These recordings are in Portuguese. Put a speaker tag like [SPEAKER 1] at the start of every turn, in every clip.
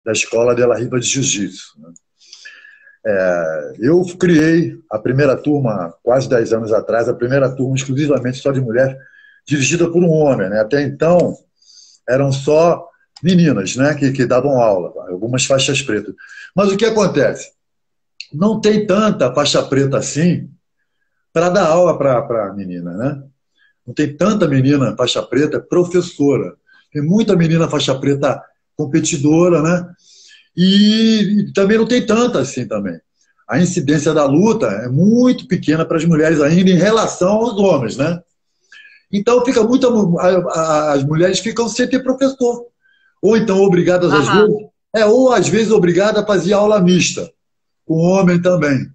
[SPEAKER 1] da Escola de la Riva de Jiu-Jitsu, né? Eu criei a primeira turma, quase 10 anos atrás, a primeira turma exclusivamente só de mulher, dirigida por um homem, né? Até então, eram só meninas, né, que davam aula, algumas faixas pretas. Mas o que acontece? Não tem tanta faixa preta assim para dar aula para a menina, né? Não tem tanta menina faixa preta professora. Tem muita menina faixa preta competidora, né? E também não tem tanta assim também. A incidência da luta é muito pequena para as mulheres ainda em relação aos homens, né? Então fica muito, as mulheres ficam sem ter professor. Ou então obrigadas às
[SPEAKER 2] Aham.
[SPEAKER 1] vezes, ou às vezes obrigadas a fazer aula mista, com homem também.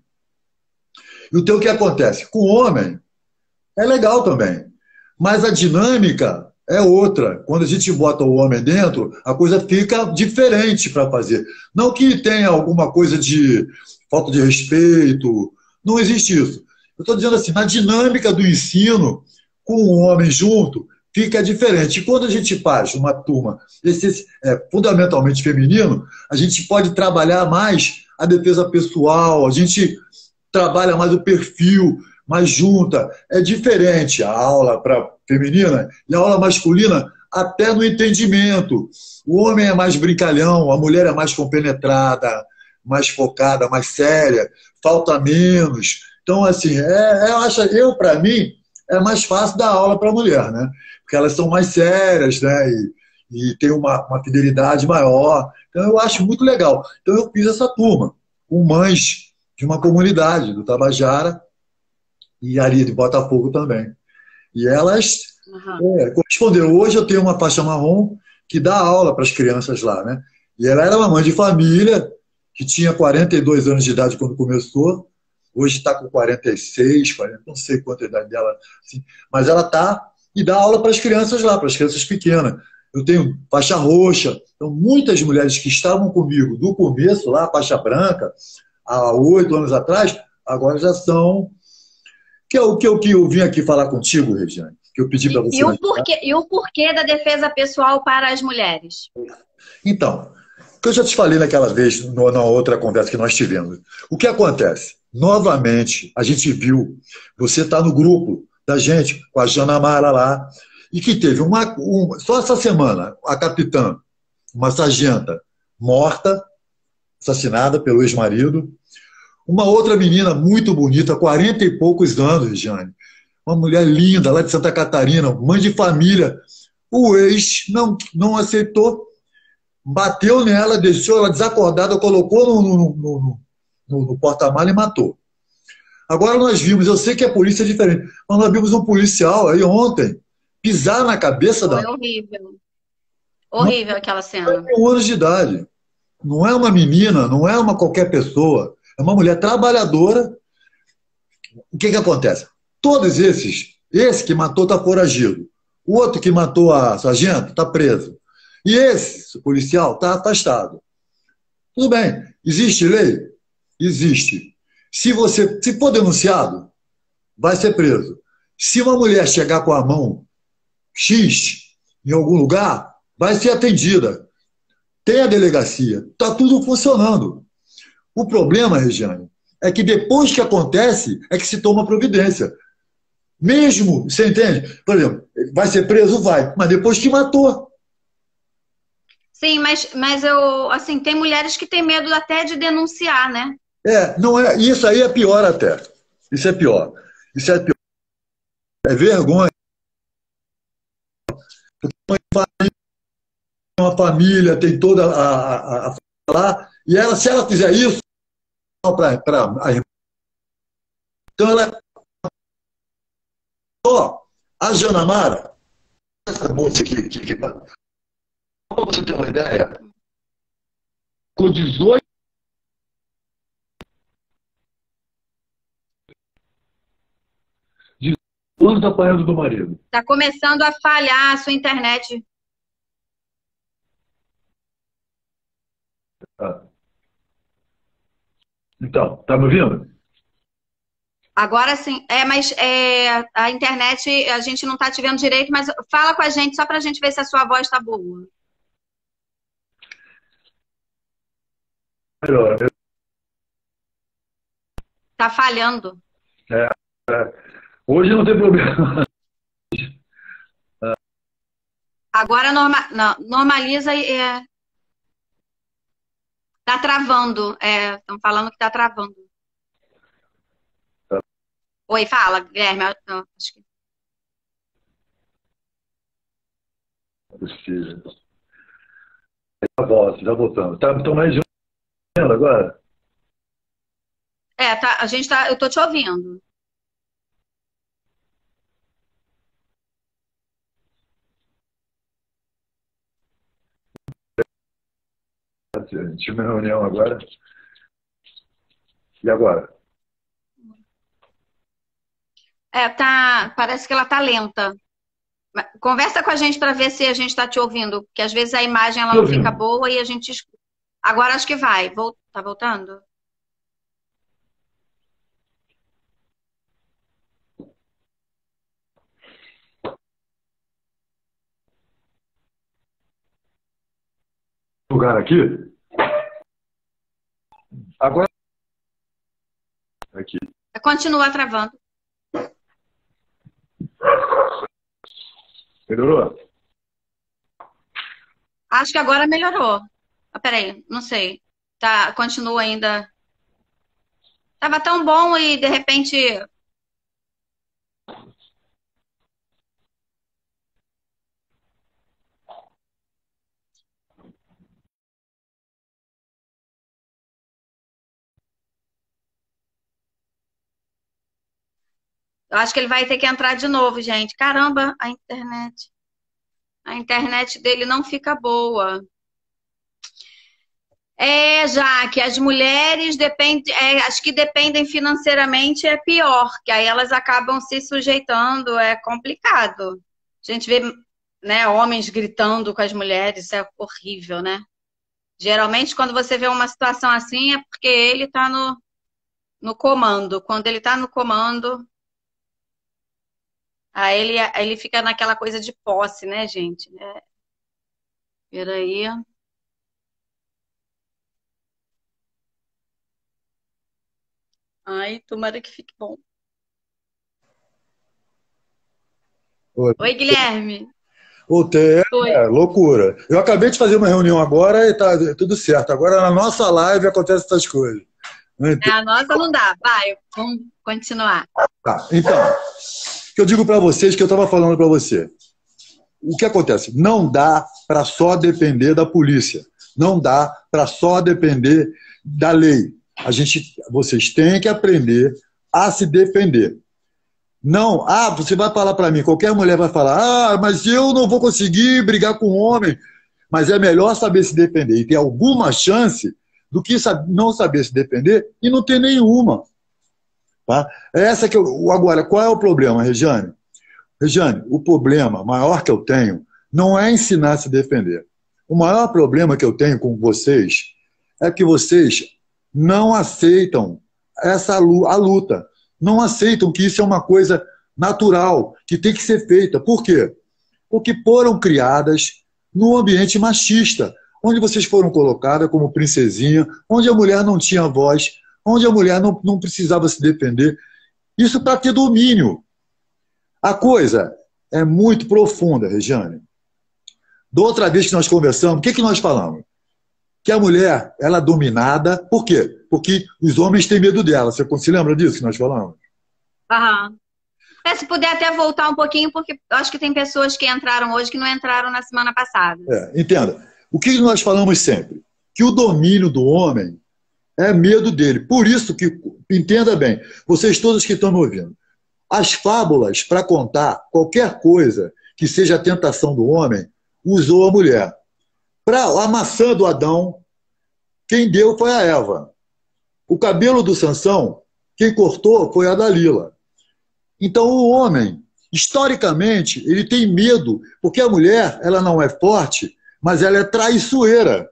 [SPEAKER 1] E o que acontece? Com homem é legal também, mas a dinâmica é outra. Quando a gente bota o homem dentro, a coisa fica diferente para fazer. Não que tenha alguma coisa de falta de respeito, não existe isso. Eu estou dizendo assim, na dinâmica do ensino, com o homem junto, fica diferente. E quando a gente faz uma turma fundamentalmente feminino, a gente pode trabalhar mais a defesa pessoal, a gente trabalha mais o perfil, mais junta. É diferente a aula para feminina e a aula masculina, até no entendimento. O homem é mais brincalhão, a mulher é mais compenetrada, mais focada, mais séria, falta menos. Então, assim, para mim, é mais fácil dar aula para a mulher, né? Porque elas são mais sérias, né? E tem uma fidelidade maior. Então, eu acho muito legal. Então, eu fiz essa turma com mães de uma comunidade do Tabajara e ali de Botafogo também. E elas
[SPEAKER 2] Aham.
[SPEAKER 1] corresponderam. Hoje eu tenho uma faixa marrom que dá aula para as crianças lá, né? E ela era uma mãe de família que tinha 42 anos de idade quando começou. Hoje está com 46, 40, não sei quanta a idade dela, assim, mas ela está e dá aula para as crianças lá, para as crianças pequenas. Eu tenho faixa roxa. Então, muitas mulheres que estavam comigo do começo, lá, faixa branca, há 8 anos atrás, agora já são. Que é o que eu vim aqui falar contigo, Regiane, que eu pedi para você.
[SPEAKER 2] E o porquê da defesa pessoal para as mulheres?
[SPEAKER 1] Então, o que eu já te falei naquela vez, na outra conversa que nós tivemos. O que acontece? Novamente, a gente viu, você está no grupo da gente, com a Jana Mara lá, e que teve só essa semana, a capitã, uma sargenta, morta, assassinada pelo ex-marido. Uma outra menina muito bonita, 40 e poucos anos, Regiane. Uma mulher linda, lá de Santa Catarina, mãe de família. O ex não aceitou, bateu nela, deixou ela desacordada, colocou no porta-malas e matou. Agora nós vimos, eu sei que a polícia é diferente, mas nós vimos um policial aí ontem pisar na cabeça da
[SPEAKER 2] Foi horrível.
[SPEAKER 1] uma
[SPEAKER 2] Horrível aquela cena.
[SPEAKER 1] 41 anos de idade. Não é uma menina, não é uma qualquer pessoa, é uma mulher trabalhadora. O que acontece? Todos esse que matou está foragido. O outro que matou a sargento está preso. E esse policial está afastado. Tudo bem. Existe lei? Existe. Se for denunciado, vai ser preso. Se uma mulher chegar com a mão X em algum lugar, vai ser atendida. Tem a delegacia. Está tudo funcionando. O problema, Regiane, é que depois que acontece, é que se toma providência. Mesmo, você entende? Por exemplo, vai ser preso? Vai, mas depois que matou.
[SPEAKER 2] Sim, mas eu, assim, tem mulheres que têm medo até de denunciar, né?
[SPEAKER 1] Não é, isso aí é pior até. Isso é pior. Isso é pior. É vergonha. Uma família, tem toda a lá, e ela, se ela fizer isso, para a irmã, então ela. Ó, a Janamara, essa moça que para você ter uma ideia, com 18 anos apanhando do marido.
[SPEAKER 2] Tá começando a falhar a sua internet.
[SPEAKER 1] Tá. Então, tá me ouvindo?
[SPEAKER 2] Agora sim, mas a internet a gente não tá te vendo direito, mas fala com a gente só pra gente ver se a sua voz tá boa.
[SPEAKER 1] melhor.
[SPEAKER 2] Tá falhando.
[SPEAKER 1] É, hoje não tem problema.
[SPEAKER 2] Agora não, normaliza e tá travando. Estão falando que tá travando. Oi, fala, Guilherme. Acho que...
[SPEAKER 1] Possível. Já voltamos. Estão mais de um agora?
[SPEAKER 2] eu tô te ouvindo.
[SPEAKER 1] Tinha uma reunião agora. E agora?
[SPEAKER 2] Parece que ela tá lenta. Conversa com a gente para ver se a gente está te ouvindo, porque às vezes a imagem ela não fica boa e a gente escuta. Agora acho que vai. Tá voltando?
[SPEAKER 1] Lugar aqui? Agora. Aqui.
[SPEAKER 2] Continua travando.
[SPEAKER 1] Melhorou?
[SPEAKER 2] Acho que agora melhorou. Peraí, não sei. Continua ainda. Tava tão bom e de repente. Eu acho que ele vai ter que entrar de novo, gente. Caramba, a internet. A internet dele não fica boa. Já que as mulheres as que dependem financeiramente é pior, que aí elas acabam se sujeitando, é complicado. A gente vê, né, homens gritando com as mulheres, isso é horrível, né? Geralmente, quando você vê uma situação assim, é porque ele está no comando. Quando ele está no comando, aí ele fica naquela coisa de posse, né, gente? Peraí. Ai, tomara que fique bom. Oi, Guilherme.
[SPEAKER 1] Voltei, loucura. Eu acabei de fazer uma reunião agora e tá tudo certo. Agora na nossa live acontecem essas coisas.
[SPEAKER 2] A nossa não dá. Vai, vamos continuar.
[SPEAKER 1] Tá, então, o que eu digo para vocês, que eu estava falando para você. O que acontece? Não dá para só depender da polícia. Não dá para só depender da lei. Vocês têm que aprender a se defender. Não, você vai falar para mim, qualquer mulher vai falar, mas eu não vou conseguir brigar com um homem. Mas é melhor saber se defender e ter alguma chance do que não saber se defender e não ter nenhuma. Tá? Agora, qual é o problema, Regiane? Regiane, o problema maior que eu tenho não é ensinar a se defender. O maior problema que eu tenho com vocês é que vocês não aceitam a luta. Não aceitam que isso é uma coisa natural, que tem que ser feita. Por quê? Porque foram criadas num ambiente machista, onde vocês foram colocadas como princesinha, onde a mulher não tinha voz, onde a mulher não precisava se defender. Isso para ter domínio. A coisa é muito profunda, Regiane. Da outra vez que nós conversamos, o que nós falamos? Que a mulher, ela é dominada, por quê? Porque os homens têm medo dela. Você se lembra disso que nós falamos?
[SPEAKER 2] Aham. Se puder até voltar um pouquinho, porque eu acho que tem pessoas que entraram hoje que não entraram na semana passada.
[SPEAKER 1] Entenda. O que nós falamos sempre? Que o domínio do homem é medo dele. Por isso que, entenda bem, vocês todos que estão me ouvindo, as fábulas, para contar qualquer coisa que seja a tentação do homem, usou a mulher. Para a maçã do Adão, quem deu foi a Eva. O cabelo do Sansão, quem cortou foi a Dalila. Então o homem, historicamente, ele tem medo, porque a mulher, ela não é forte, mas ela é traiçoeira.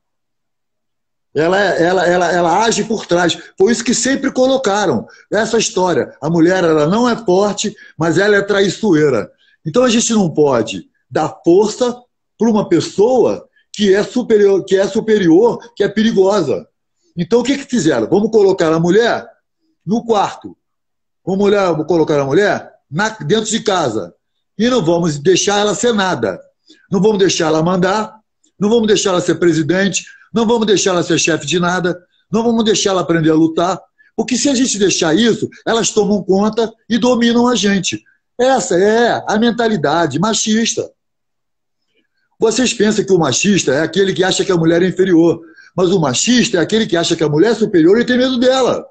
[SPEAKER 1] Ela age por trás. Foi isso que sempre colocaram. Essa história. A mulher, ela não é forte, mas ela é traiçoeira. Então a gente não pode dar força para uma pessoa que é superior, que é perigosa. Então, o que fizeram? Vamos colocar a mulher no quarto. Vamos colocar a mulher dentro de casa. E não vamos deixar ela ser nada. Não vamos deixar ela mandar, não vamos deixar ela ser presidente, não vamos deixar ela ser chefe de nada, não vamos deixar ela aprender a lutar. Porque se a gente deixar isso, elas tomam conta e dominam a gente. Essa é a mentalidade machista. Vocês pensam que o machista é aquele que acha que a mulher é inferior, mas o machista é aquele que acha que a mulher é superior e tem medo dela.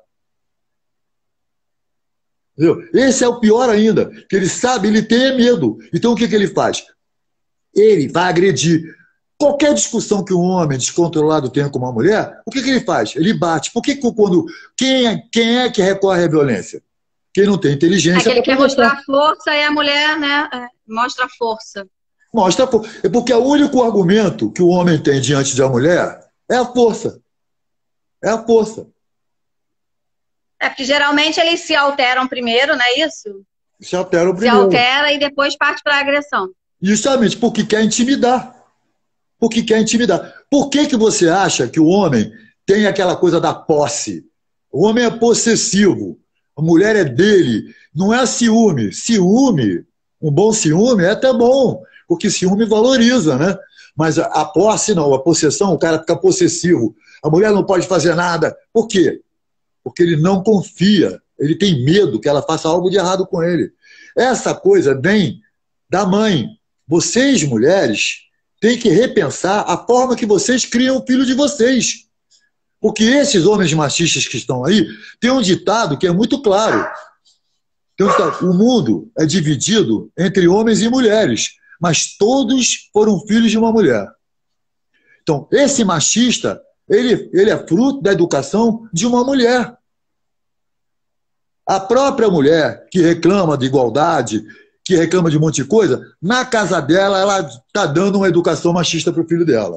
[SPEAKER 1] Entendeu? Esse é o pior ainda, que ele sabe, ele tem medo. Então o que ele faz? Ele vai agredir. Qualquer discussão que um homem descontrolado tenha com uma mulher, o que ele faz? Ele bate. Por que quando... Quem é que recorre à violência? Quem não tem inteligência...
[SPEAKER 2] Ele quer mostrar a força e a mulher, né, mostra a força.
[SPEAKER 1] Mostra a força. É porque o único argumento que o homem tem diante de uma mulher é a força. É a força.
[SPEAKER 2] É porque geralmente eles se alteram primeiro, não é isso?
[SPEAKER 1] Se alteram primeiro.
[SPEAKER 2] Se altera e depois parte para a agressão.
[SPEAKER 1] Justamente porque quer intimidar. Porque quer intimidar. Por que você acha que o homem tem aquela coisa da posse? O homem é possessivo. A mulher é dele. Não é ciúme. Ciúme, um bom ciúme é até bom, porque ciúme valoriza, né? Mas a posse não, a possessão, o cara fica possessivo. A mulher não pode fazer nada. Por quê? Porque ele não confia. Ele tem medo que ela faça algo de errado com ele. Essa coisa vem da mãe. Vocês, mulheres, têm que repensar a forma que vocês criam o filho de vocês. Porque esses homens machistas que estão aí, tem um ditado que é muito claro. O mundo é dividido entre homens e mulheres, mas todos foram filhos de uma mulher. Então, esse machista, ele é fruto da educação de uma mulher. A própria mulher que reclama de igualdade, que reclama de um monte de coisa, na casa dela, ela está dando uma educação machista para o filho dela.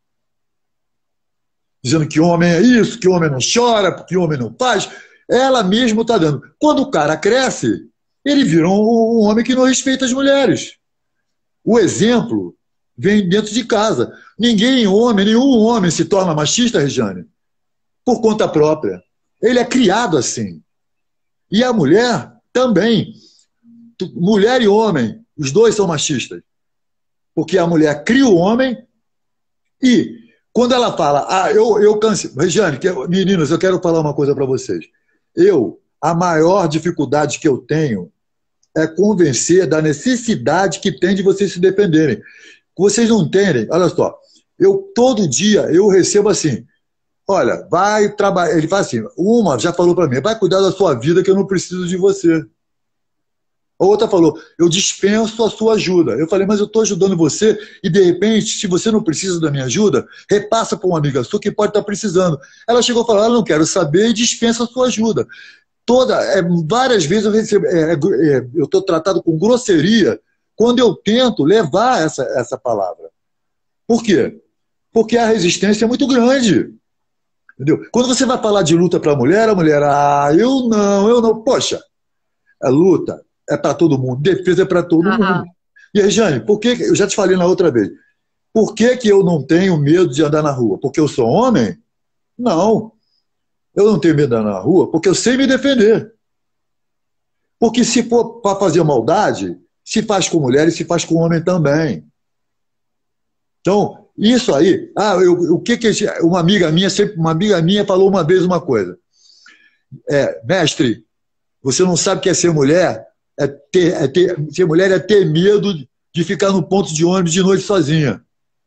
[SPEAKER 1] Dizendo que homem é isso, que homem não chora, que homem não faz. Ela mesma está dando. Quando o cara cresce, ele vira um homem que não respeita as mulheres. O exemplo vem dentro de casa. Nenhum homem se torna machista, Regiane, por conta própria. Ele é criado assim. E a mulher também. Mulher e homem, os dois são machistas. Porque a mulher cria o homem e quando ela fala, eu canso. Regiane, meninas, eu quero falar uma coisa para vocês. A maior dificuldade que eu tenho é convencer da necessidade que tem de vocês se defenderem. Vocês não entendem, olha só, todo dia eu recebo assim, olha, vai trabalhar, ele fala assim, uma já falou para mim, vai cuidar da sua vida que eu não preciso de você. A outra falou, eu dispenso a sua ajuda. Eu falei, mas eu estou ajudando você e de repente, se você não precisa da minha ajuda, repassa para uma amiga sua que pode estar precisando. Ela chegou a falar, eu não quero saber e dispensa a sua ajuda. Várias vezes eu estou tratado com grosseria quando eu tento levar essa palavra. Por quê? Porque a resistência é muito grande. Entendeu? Quando você vai falar de luta para a mulher, eu não. Poxa, a luta é para todo mundo, defesa é para todo mundo. E Regiane, por que, eu já te falei na outra vez, por que eu não tenho medo de andar na rua? Porque eu sou homem? Não. Eu não tenho medo de andar na rua porque eu sei me defender. Porque se for para fazer maldade, se faz com mulher e se faz com homem também. Então, isso aí... uma amiga minha falou uma vez uma coisa. Mestre, você não sabe o que é ser mulher? Ser mulher é ter medo de ficar no ponto de ônibus de noite sozinha.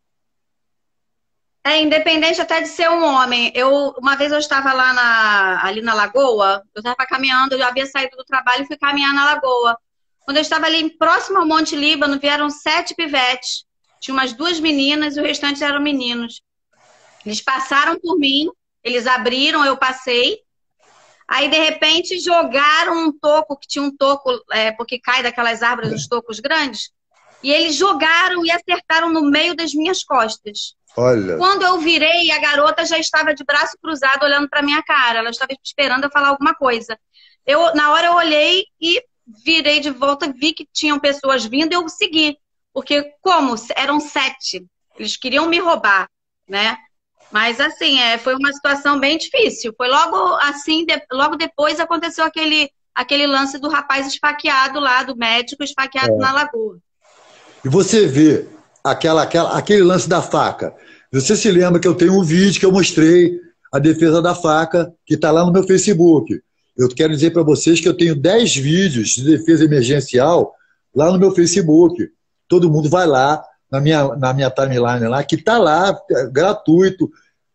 [SPEAKER 2] Independente até de ser um homem. Uma vez eu estava ali na Lagoa, eu estava caminhando, eu já havia saído do trabalho e fui caminhar na Lagoa. Quando eu estava ali próximo ao Monte Líbano, vieram 7 pivetes. Tinha umas 2 meninas e o restante eram meninos. Eles passaram por mim, eles abriram, eu passei. Aí, de repente, jogaram um toco, que tinha um toco, porque cai daquelas árvores, os tocos grandes, e eles jogaram e acertaram no meio das minhas costas.
[SPEAKER 1] Olha.
[SPEAKER 2] Quando eu virei, a garota já estava de braço cruzado olhando para minha cara. Ela estava esperando eu falar alguma coisa. Na hora eu olhei e virei de volta, vi que tinham pessoas vindo e eu segui. Porque eram 7, eles queriam me roubar, né? Mas assim, foi uma situação bem difícil. Foi logo assim, logo depois aconteceu aquele lance do rapaz esfaqueado lá, do médico esfaqueado na lagoa.
[SPEAKER 1] E você vê aquele lance da faca. Você se lembra que eu tenho um vídeo que eu mostrei a defesa da faca, que está lá no meu Facebook. Eu quero dizer para vocês que eu tenho 10 vídeos de defesa emergencial lá no meu Facebook. Todo mundo vai lá, na minha timeline lá, que está lá, gratuito,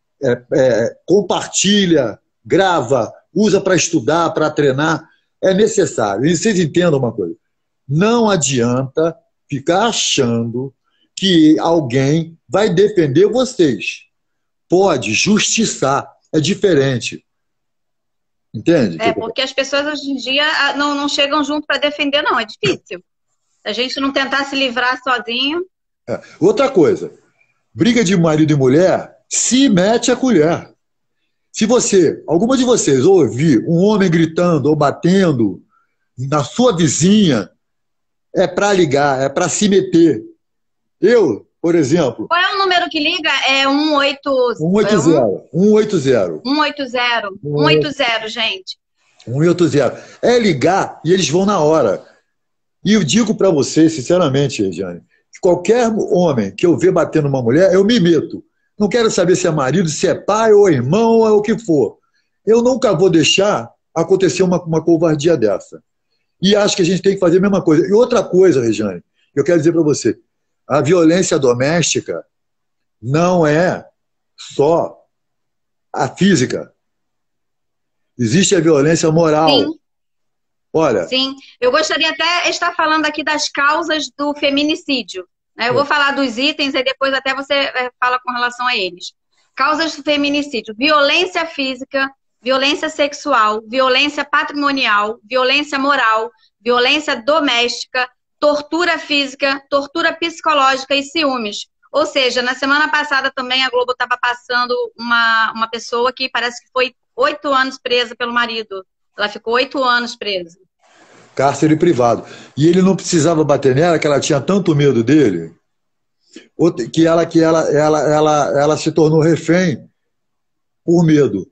[SPEAKER 1] compartilha, grava, usa para estudar, para treinar. É necessário. E vocês entendam uma coisa. Não adianta ficar achando que alguém vai defender vocês. Pode justiçar. É diferente. Entende?
[SPEAKER 2] Porque as pessoas hoje em dia não chegam junto para defender, não. É difícil. Se a gente não tentar se livrar sozinho.
[SPEAKER 1] Outra coisa. Briga de marido e mulher, se mete a colher. Se alguma de vocês ouvir um homem gritando ou batendo na sua vizinha, é para ligar, é para se meter. Eu, por exemplo...
[SPEAKER 2] Qual é o número que liga? É 180.
[SPEAKER 1] 180.
[SPEAKER 2] 180, gente.
[SPEAKER 1] 180. É ligar e eles vão na hora. E eu digo para você, sinceramente, Regiane, que qualquer homem que eu ver batendo uma mulher, eu me meto. Não quero saber se é marido, se é pai ou irmão ou é o que for. Eu nunca vou deixar acontecer uma covardia dessa. E acho que a gente tem que fazer a mesma coisa. E outra coisa, Regiane, eu quero dizer para você, a violência doméstica não é só a física. Existe a violência moral.
[SPEAKER 2] Sim.
[SPEAKER 1] Olha.
[SPEAKER 2] Sim, eu gostaria até de estar falando aqui das causas do feminicídio. Eu vou falar dos itens e depois até você fala com relação a eles. Causas do feminicídio: violência física, violência sexual, violência patrimonial, violência moral, violência doméstica, tortura física, tortura psicológica e ciúmes. Ou seja, na semana passada também a Globo estava passando uma pessoa que parece que foi 8 anos presa pelo marido. Ela ficou 8 anos presa.
[SPEAKER 1] Cárcere privado. E ele não precisava bater nela, que ela tinha tanto medo dele, que ela se tornou refém por medo.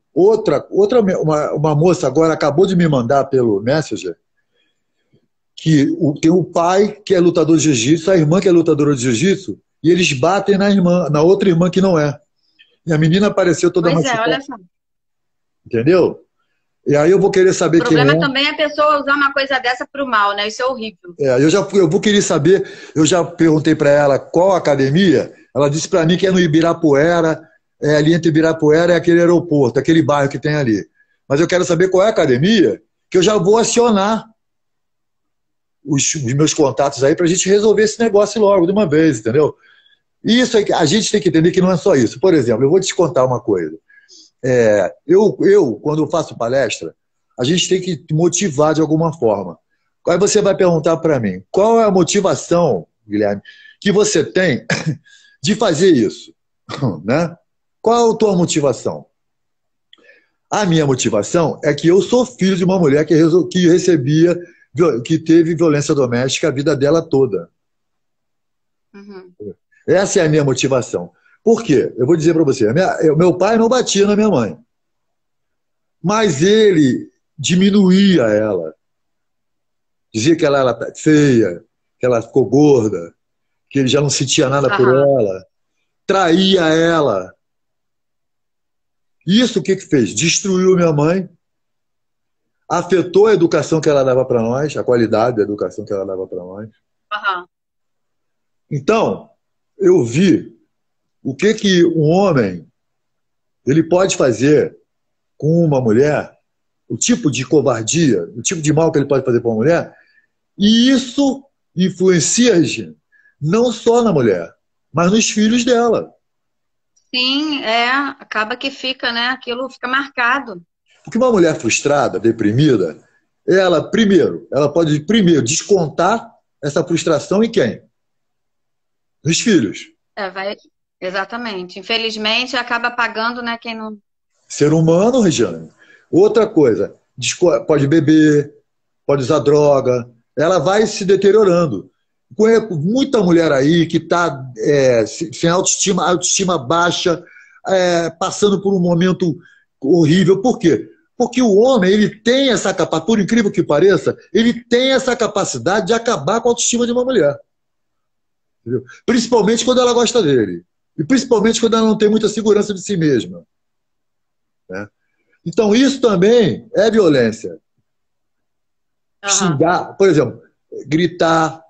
[SPEAKER 1] Uma moça agora acabou de me mandar pelo Messenger que tem o pai que é lutador de jiu-jitsu, a irmã que é lutadora de jiu-jitsu, e eles batem na outra irmã que não é. E a menina apareceu toda machucada.
[SPEAKER 2] Olha só.
[SPEAKER 1] Entendeu? E aí eu vou querer saber quem é.
[SPEAKER 2] O problema também é a pessoa usar uma coisa dessa para o mal, né? Isso é horrível.
[SPEAKER 1] Eu vou querer saber, eu já perguntei para ela qual academia, ela disse para mim que é no Ibirapuera, ali entre Ibirapuera e aquele aeroporto, aquele bairro que tem ali. Mas eu quero saber qual é a academia, que eu já vou acionar os meus contatos aí para a gente resolver esse negócio logo de uma vez, entendeu? E isso aí, a gente tem que entender que não é só isso. Por exemplo, eu vou te contar uma coisa. Quando eu faço palestra, a gente tem que motivar de alguma forma. Aí você vai perguntar para mim, qual é a motivação, Guilherme, que você tem de fazer isso? Né? Qual é a tua motivação? A minha motivação é que eu sou filho de uma mulher que teve violência doméstica a vida dela toda.
[SPEAKER 2] Uhum.
[SPEAKER 1] Essa é a minha motivação. Por quê? Eu vou dizer para você, meu pai não batia na minha mãe, mas ele diminuía ela. Dizia que ela era feia, que ela ficou gorda, que ele já não sentia nada por ela, traía ela. Isso o que fez? Destruiu minha mãe, afetou a educação que ela dava para nós, a qualidade da educação que ela dava para nós.
[SPEAKER 2] Uhum.
[SPEAKER 1] Então, eu vi o que um homem ele pode fazer com uma mulher, o tipo de covardia, o tipo de mal que ele pode fazer para uma mulher, e isso influencia não só na mulher, mas nos filhos dela.
[SPEAKER 2] Sim, acaba que fica, né? Aquilo fica marcado.
[SPEAKER 1] Porque uma mulher frustrada, deprimida, ela pode primeiro descontar essa frustração em quem? Nos filhos.
[SPEAKER 2] Exatamente. Infelizmente, acaba pagando, né, quem não...
[SPEAKER 1] Ser humano, Regiane. Outra coisa, pode beber, pode usar droga, ela vai se deteriorando. Conheço muita mulher aí que está sem autoestima baixa, passando por um momento horrível. Por quê? Porque o homem, ele tem essa capacidade, por incrível que pareça, ele tem essa capacidade de acabar com a autoestima de uma mulher. Entendeu? Principalmente quando ela gosta dele. E principalmente quando ela não tem muita segurança de si mesma. Né? Então, isso também é violência.
[SPEAKER 2] Uhum.
[SPEAKER 1] Xingar, por exemplo, gritar,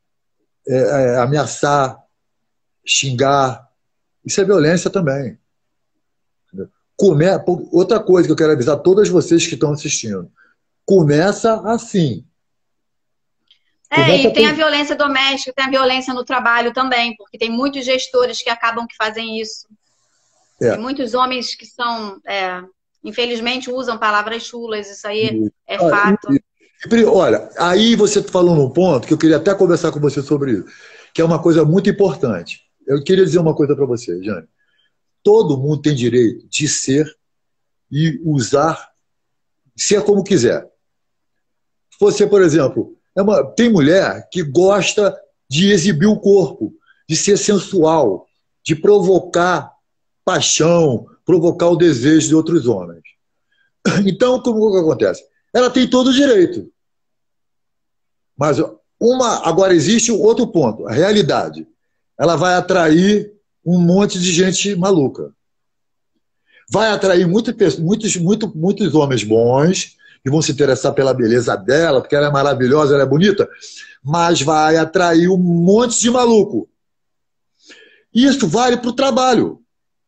[SPEAKER 1] ameaçar, xingar, isso é violência também. Outra coisa que eu quero avisar a todas vocês que estão assistindo. Começa assim.
[SPEAKER 2] E tem a violência doméstica, tem a violência no trabalho também, porque tem muitos gestores que acabam que fazem isso. Tem muitos homens que são, infelizmente, usam palavras chulas, isso aí é fato.
[SPEAKER 1] Olha, aí você falou num ponto que eu queria até conversar com você sobre isso, que é uma coisa muito importante. Eu queria dizer uma coisa para você, Jane. Todo mundo tem direito de ser e usar, ser como quiser. Você, por exemplo, tem mulher que gosta de exibir o corpo, de ser sensual, de provocar paixão, provocar o desejo de outros homens. Então, como que acontece? Ela tem todo o direito. Mas agora existe outro ponto, a realidade. Ela vai atrair um monte de gente maluca. Vai atrair muitos homens bons, que vão se interessar pela beleza dela, porque ela é maravilhosa, ela é bonita, mas vai atrair um monte de maluco. Isso vale para o trabalho.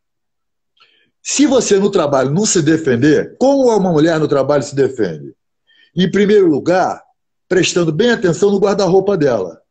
[SPEAKER 1] Se você no trabalho não se defender, como uma mulher no trabalho se defende? Em primeiro lugar, prestando bem atenção no guarda-roupa dela.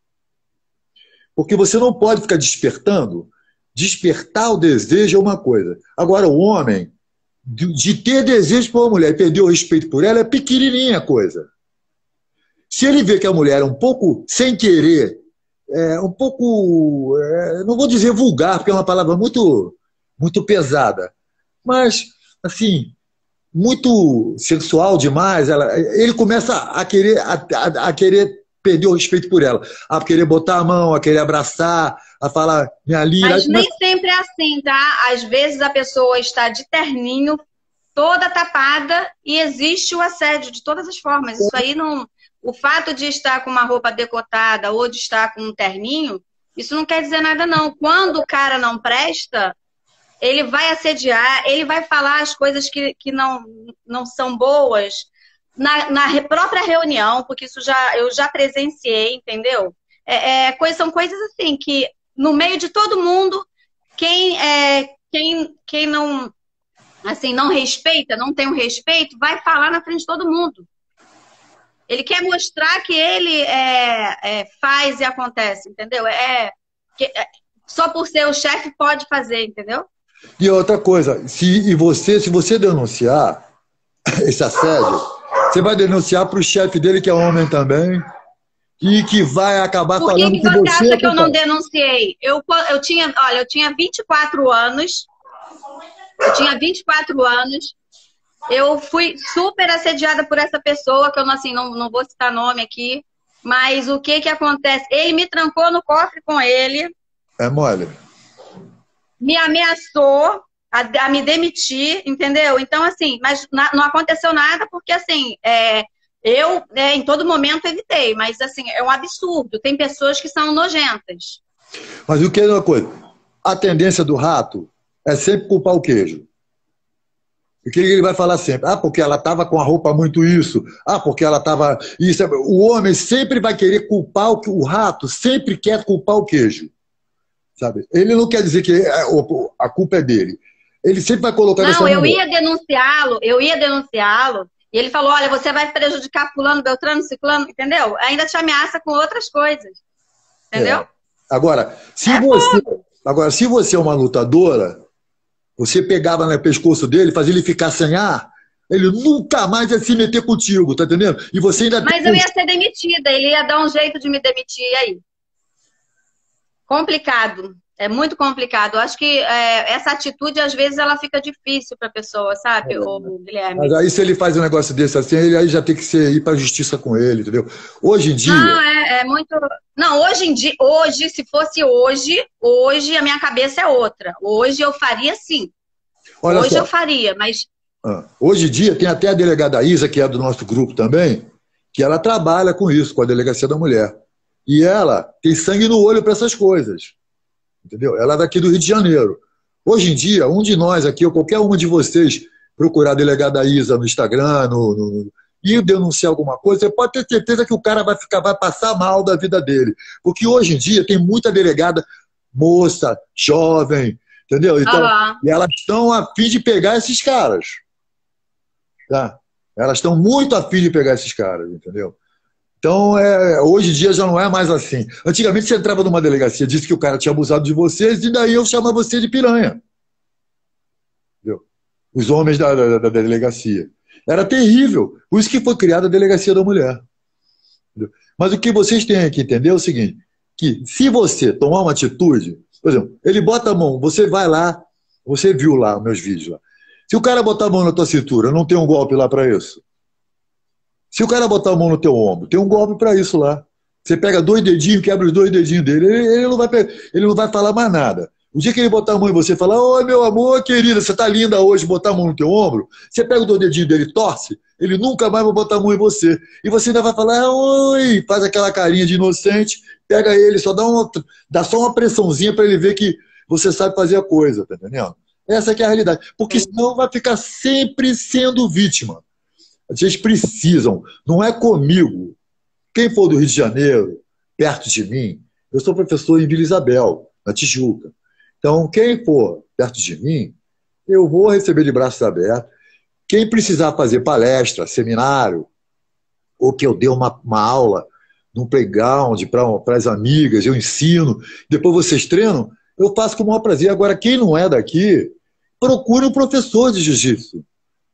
[SPEAKER 1] Porque você não pode ficar despertando. Despertar o desejo é uma coisa. Agora, o homem, de ter desejo por uma mulher e perder o respeito por ela, é pequenininha a coisa. Se ele vê que a mulher é um pouco sem querer, um pouco, não vou dizer vulgar, porque é uma palavra muito, muito pesada, mas, assim, muito sexual demais, ele começa a querer perder o respeito por ela, a querer botar a mão, a querer abraçar, a falar minha linda.
[SPEAKER 2] Mas nem sempre é assim, tá? Às vezes a pessoa está de terninho, toda tapada, e existe o assédio de todas as formas. Isso aí não... O fato de estar com uma roupa decotada ou de estar com um terninho, isso não quer dizer nada, não. Quando o cara não presta, ele vai assediar, ele vai falar as coisas que não são boas na própria reunião, porque isso eu já presenciei, entendeu? São coisas assim que, no meio de todo mundo, quem não, assim, não respeita, não tem um respeito, vai falar na frente de todo mundo. Ele quer mostrar que ele faz e acontece, entendeu? Só por ser o chefe pode fazer, entendeu?
[SPEAKER 1] E outra coisa, se você denunciar esse assédio, você vai denunciar para o chefe dele, que é homem também, e que vai acabar falando que você...
[SPEAKER 2] Por que você acha que eu não denunciei? Eu tinha 24 anos. Eu tinha 24 anos. Eu fui super assediada por essa pessoa, que eu não vou citar nome aqui. Mas o que acontece? Ele me trancou no cofre com ele.
[SPEAKER 1] É mole.
[SPEAKER 2] Me ameaçou a me demitir, entendeu? Então, assim, mas não aconteceu nada porque, assim, eu em todo momento evitei, mas, assim, é um absurdo. Tem pessoas que são nojentas.
[SPEAKER 1] Mas o que é uma coisa? A tendência do rato é sempre culpar o queijo. O que ele vai falar sempre? Ah, porque ela estava com a roupa muito isso. Ah, porque ela estava... isso. O homem sempre vai querer culpar o rato, sempre quer culpar o queijo. Sabe? Ele não quer dizer que a culpa é dele. Ele sempre vai colocar...
[SPEAKER 2] Não, eu ia denunciá-lo, e ele falou, olha, você vai prejudicar fulano, beltrano, ciclano, entendeu? Ainda te ameaça com outras coisas. Entendeu?
[SPEAKER 1] Agora, se você é uma lutadora, você pegava no pescoço dele, fazia ele ficar sem ar, ele nunca mais ia se meter contigo, tá entendendo? E você ainda...
[SPEAKER 2] Mas eu ia ser demitida, ele ia dar um jeito de me demitir, e aí? Complicado. É muito complicado. Eu acho que essa atitude, às vezes, ela fica difícil para a pessoa, sabe, o
[SPEAKER 1] Mas
[SPEAKER 2] Guilherme?
[SPEAKER 1] aí, se ele faz um negócio desse assim, ele aí já tem que ir para a justiça com ele, entendeu? Hoje em dia,
[SPEAKER 2] Não, é muito. Não, hoje em dia, hoje, se fosse hoje a minha cabeça é outra. Hoje eu faria sim.
[SPEAKER 1] olha
[SPEAKER 2] Hoje eu
[SPEAKER 1] só,
[SPEAKER 2] faria, mas.
[SPEAKER 1] hoje em dia tem até a delegada Isa, que é do nosso grupo também, que ela trabalha com isso, com a Delegacia da Mulher. E ela tem sangue no olho para essas coisas, entendeu? Ela é daqui do Rio de Janeiro. Hoje em dia, um de nós aqui, ou qualquer uma de vocês, procurar a delegada Isa no Instagram, e denunciar alguma coisa, você pode ter certeza que o cara vai passar mal da vida dele. Porque hoje em dia tem muita delegada moça, jovem, entendeu? Então,
[SPEAKER 2] Aham.
[SPEAKER 1] e elas estão a fim de pegar esses caras. Tá? Elas estão muito a fim de pegar esses caras, entendeu? Então, hoje em dia já não é mais assim. Antigamente você entrava numa delegacia, disse que o cara tinha abusado de vocês, e daí eu chamava você de piranha. Entendeu? Os homens da delegacia. Era terrível. Por isso que foi criada a Delegacia da Mulher. Entendeu? Mas o que vocês têm que entender é o seguinte, que se você tomar uma atitude, por exemplo, ele bota a mão, você vai lá, você viu lá os meus vídeos lá. Se o cara botar a mão na tua cintura, não tem um golpe lá para isso? Se o cara botar a mão no teu ombro, tem um golpe para isso lá. Você pega 2 dedinhos, quebra os 2 dedinhos dele, ele não vai falar mais nada. O dia que ele botar a mão em você e falar, oi meu amor, querida, você tá linda hoje, botar a mão no teu ombro, você pega os 2 dedinhos dele e torce, ele nunca mais vai botar a mão em você. E você ainda vai falar, oi, faz aquela carinha de inocente, pega ele, dá só uma pressãozinha para ele ver que você sabe fazer a coisa, tá entendendo? Essa que é a realidade. Porque senão vai ficar sempre sendo vítima. Vocês precisam, não é comigo. Quem for do Rio de Janeiro, perto de mim, eu sou professor em Vila Isabel, na Tijuca. Então, quem for perto de mim, eu vou receber de braços abertos. Quem precisar fazer palestra, seminário, ou que eu dê uma aula num playground para as amigas, eu ensino, depois vocês treinam, eu faço com o maior prazer. Agora, quem não é daqui, procure um professor de jiu-jitsu.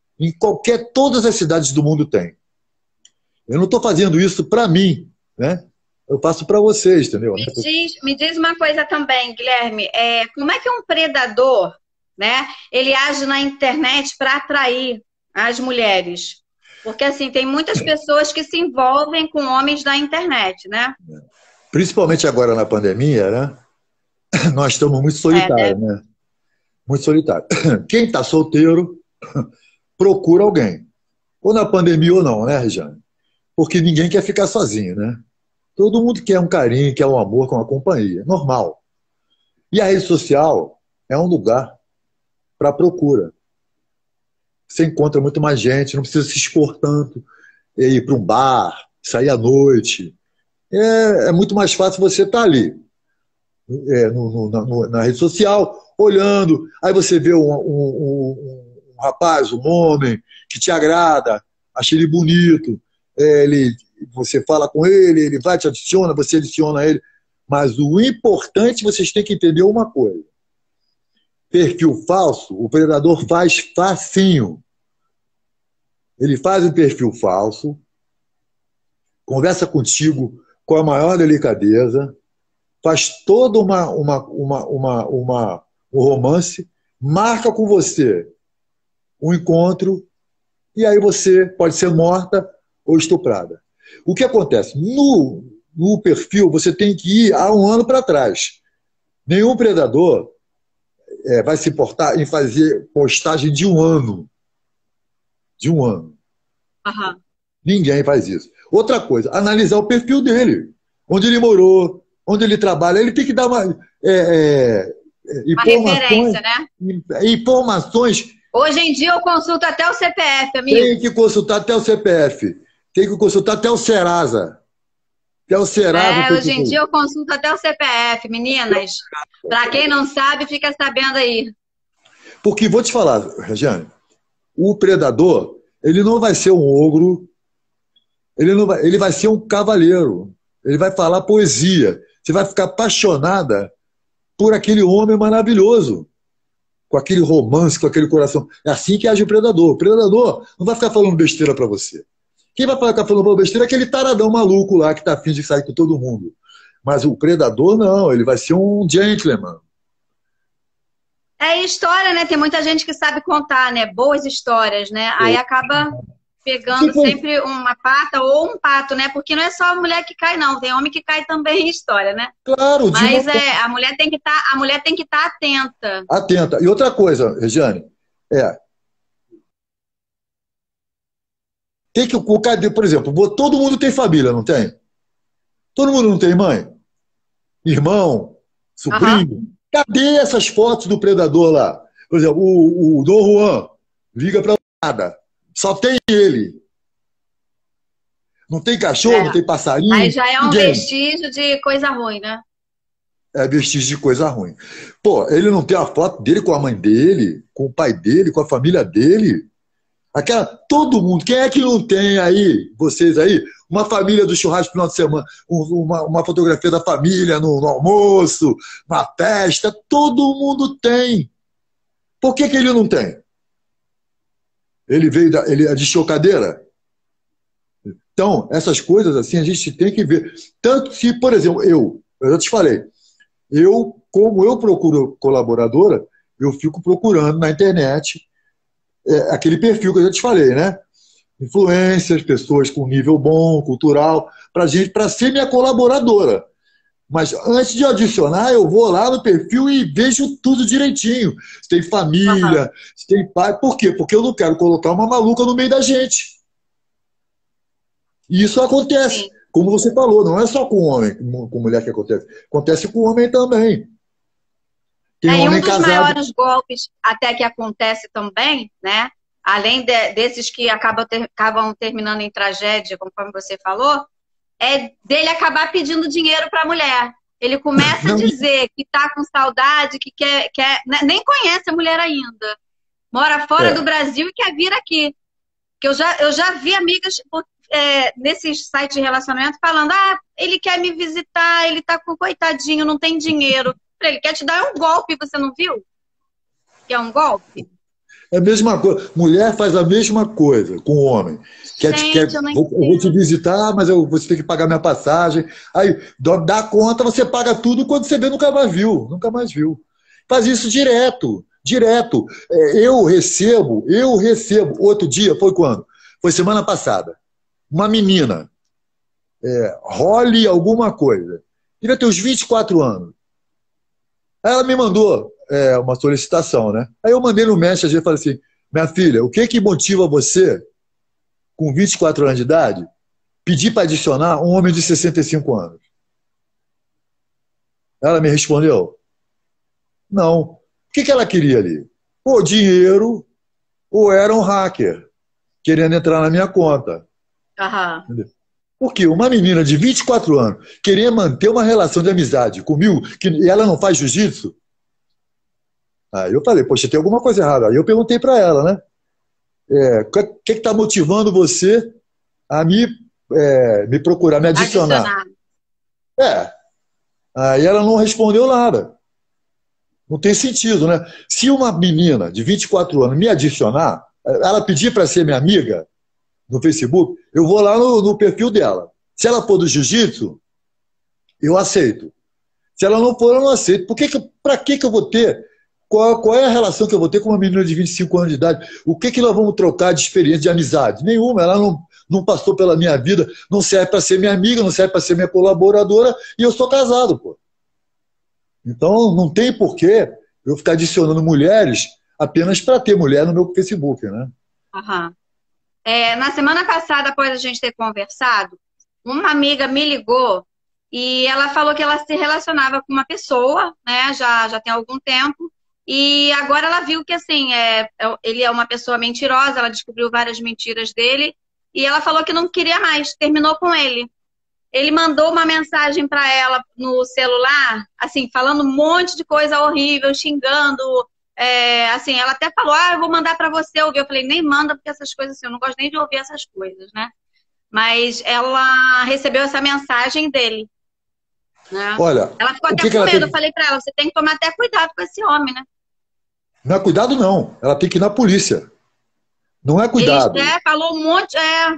[SPEAKER 1] Todas as cidades do mundo tem. Eu não estou fazendo isso para mim, né? Eu faço para vocês, entendeu?
[SPEAKER 2] Me diz uma coisa também, Guilherme. Como é que um predador, né, ele age na internet para atrair as mulheres? Porque, assim, tem muitas pessoas que se envolvem com homens da internet, né?
[SPEAKER 1] Principalmente agora na pandemia, né? Nós estamos muito solitários, né? Muito solitários. Quem está solteiro, procura alguém. Ou na pandemia ou não, né, Regiane? Porque ninguém quer ficar sozinho, né? Todo mundo quer um carinho, quer um amor, quer uma companhia. Normal. E a rede social é um lugar para procura. Você encontra muito mais gente, não precisa se expor tanto, ir para um bar, sair à noite. É muito mais fácil você estar ali, na rede social, olhando. Aí você vê um rapaz, um homem que te agrada, acha ele bonito, você fala com ele vai, te adiciona, você adiciona ele. Mas o importante, vocês têm que entender uma coisa. Perfil falso, o predador faz facinho. Ele faz um perfil falso, conversa contigo com a maior delicadeza, faz todo um romance, marca com você um encontro, e aí você pode ser morta ou estuprada. O que acontece? No perfil, você tem que ir há um ano para trás. Nenhum predador vai se importar em fazer postagem de um ano. De um ano.
[SPEAKER 2] Uhum.
[SPEAKER 1] Ninguém faz isso. Outra coisa, analisar o perfil dele. Onde ele morou, onde ele trabalha. Ele tem que dar uma
[SPEAKER 2] referência, né?
[SPEAKER 1] Informações.
[SPEAKER 2] Hoje em dia eu consulto até o CPF, amigo.
[SPEAKER 1] Tem que consultar até o CPF. Tem que consultar até o Serasa. Até o Serasa.
[SPEAKER 2] Hoje em dia eu consulto até o CPF, meninas. Para quem não sabe, fica sabendo aí.
[SPEAKER 1] Porque, vou te falar, Regiane, o predador, ele não vai ser um ogro, ele vai ser um cavaleiro. Ele vai falar poesia. Você vai ficar apaixonada por aquele homem maravilhoso. Com aquele romance, com aquele coração. É assim que age o predador. O predador não vai ficar falando besteira para você. Quem vai ficar falando besteira é aquele taradão maluco lá que tá afim de sair com todo mundo. Mas o predador não, ele vai ser um gentleman.
[SPEAKER 2] É história, né? Tem muita gente que sabe contar, né? Boas histórias, né? Aí acaba pegando
[SPEAKER 1] Tipo,
[SPEAKER 2] sempre uma pata ou um pato, né? Porque não é só a mulher que cai, não. Tem homem que cai também em história, né?
[SPEAKER 1] claro, de
[SPEAKER 2] Mas
[SPEAKER 1] montão.
[SPEAKER 2] a mulher tem que estar atenta.
[SPEAKER 1] Atenta. E outra coisa, Regiane, é, tem que, cadê, por exemplo, todo mundo tem família, não tem? Todo mundo não tem mãe, irmão,
[SPEAKER 2] Aham.
[SPEAKER 1] sobrinho. Cadê essas fotos do predador lá? Por exemplo, o Dom Juan liga para nada. Só tem ele. Não tem cachorro, não
[SPEAKER 2] É.
[SPEAKER 1] tem
[SPEAKER 2] Aí
[SPEAKER 1] passarinho,
[SPEAKER 2] já é um
[SPEAKER 1] ninguém.
[SPEAKER 2] vestígio de coisa ruim, né?
[SPEAKER 1] É vestígio de coisa ruim. Pô, ele não tem a foto dele com a mãe dele, com o pai dele, com a família dele. Aquela, todo mundo, quem é que não tem aí, vocês aí, uma família do churrasco no final de semana, uma fotografia da família no almoço, na festa, todo mundo tem. Por que ele não tem? Ele é de chocadeira? Então, essas coisas assim a gente tem que ver. Tanto se, por exemplo, eu já te falei, como eu procuro colaboradora, eu fico procurando na internet aquele perfil que eu já te falei, né? Influências, pessoas com nível bom, cultural, para ser minha colaboradora. Mas antes de adicionar, eu vou lá no perfil e vejo tudo direitinho. Se tem
[SPEAKER 2] Aham.
[SPEAKER 1] família, se tem pai. Por quê? Porque eu não quero colocar uma maluca no meio da gente. E isso acontece.
[SPEAKER 2] Sim.
[SPEAKER 1] Como você falou, não é só com homem, com mulher que acontece. Acontece com homem também. Tem
[SPEAKER 2] E um
[SPEAKER 1] homem
[SPEAKER 2] dos
[SPEAKER 1] casado.
[SPEAKER 2] maiores golpes até que acontece também, né? Além desses que acabam terminando em tragédia, conforme você falou, é dele acabar pedindo dinheiro para a mulher. Ele começa a
[SPEAKER 1] Não,
[SPEAKER 2] dizer que está com saudade, que quer, nem conhece a mulher ainda. Mora fora do
[SPEAKER 1] é.
[SPEAKER 2] Brasil e quer vir aqui. Que eu já vi amigas nesses sites de relacionamento falando: ele quer me visitar, ele tá com coitadinho, não tem dinheiro. Ele quer te dar um golpe, você não viu? Que é um golpe?
[SPEAKER 1] É a mesma coisa. Mulher faz a mesma coisa com o homem.
[SPEAKER 2] Gente, eu não
[SPEAKER 1] Eu vou te
[SPEAKER 2] entendo.
[SPEAKER 1] visitar, mas você tem que pagar minha passagem. Aí dá conta, você paga tudo, quando você vê, nunca mais viu. Nunca mais viu. Faz isso direto, direto. Eu recebo. Outro dia, foi quando? Foi semana passada. Uma menina, Holly alguma coisa. Devia ter uns 24 anos. Aí ela me mandou uma solicitação, né? Aí eu mandei no Messenger e falei assim: minha filha, o que que motiva você, com 24 anos de idade, pedir para adicionar um homem de 65 anos? Ela me respondeu: não. O que que ela queria ali? Ou dinheiro, ou era um hacker, querendo entrar na minha conta.
[SPEAKER 2] Aham.
[SPEAKER 1] Entendeu? Porque uma menina de 24 anos queria manter uma relação de amizade comigo, e ela não faz jiu-jitsu? Aí eu falei: poxa, tem alguma coisa errada. Aí eu perguntei para ela, né? O que está motivando você a me procurar, me adicionar?
[SPEAKER 2] Adicionar.
[SPEAKER 1] É. Aí ela não respondeu nada. Não tem sentido, né? Se uma menina de 24 anos me adicionar, ela pedir para ser minha amiga no Facebook, eu vou lá no perfil dela. Se ela for do jiu-jitsu, eu aceito. Se ela não for, eu não aceito. Para que eu vou ter? Qual é a relação que eu vou ter com uma menina de 25 anos de idade? O que nós vamos trocar de experiência, de amizade? Nenhuma. Ela não passou pela minha vida, não serve para ser minha amiga, não serve para ser minha colaboradora, e eu sou casado, pô. Então, não tem porquê eu ficar adicionando mulheres apenas para ter mulher no meu Facebook, né?
[SPEAKER 2] Aham. Na semana passada, após a gente ter conversado, uma amiga me ligou e ela falou que ela se relacionava com uma pessoa, né? Já tem algum tempo. E agora ela viu que, assim, ele é uma pessoa mentirosa, ela descobriu várias mentiras dele. E ela falou que não queria mais, terminou com ele. Ele mandou uma mensagem para ela no celular, assim, falando um monte de coisa horrível, xingando. Assim, ela até falou: eu vou mandar para você ouvir. Eu falei: nem manda, porque essas coisas, assim, eu não gosto nem de ouvir essas coisas, né? Mas ela recebeu essa mensagem dele, né?
[SPEAKER 1] Olha,
[SPEAKER 2] Ela ficou
[SPEAKER 1] o
[SPEAKER 2] até
[SPEAKER 1] que
[SPEAKER 2] com
[SPEAKER 1] ela
[SPEAKER 2] medo. Eu
[SPEAKER 1] tem.
[SPEAKER 2] falei para ela: você tem que tomar até cuidado com esse homem, né?
[SPEAKER 1] Não é cuidado, não. Ela tem que ir na polícia. Não é
[SPEAKER 2] Ele
[SPEAKER 1] cuidado.
[SPEAKER 2] falou um monte,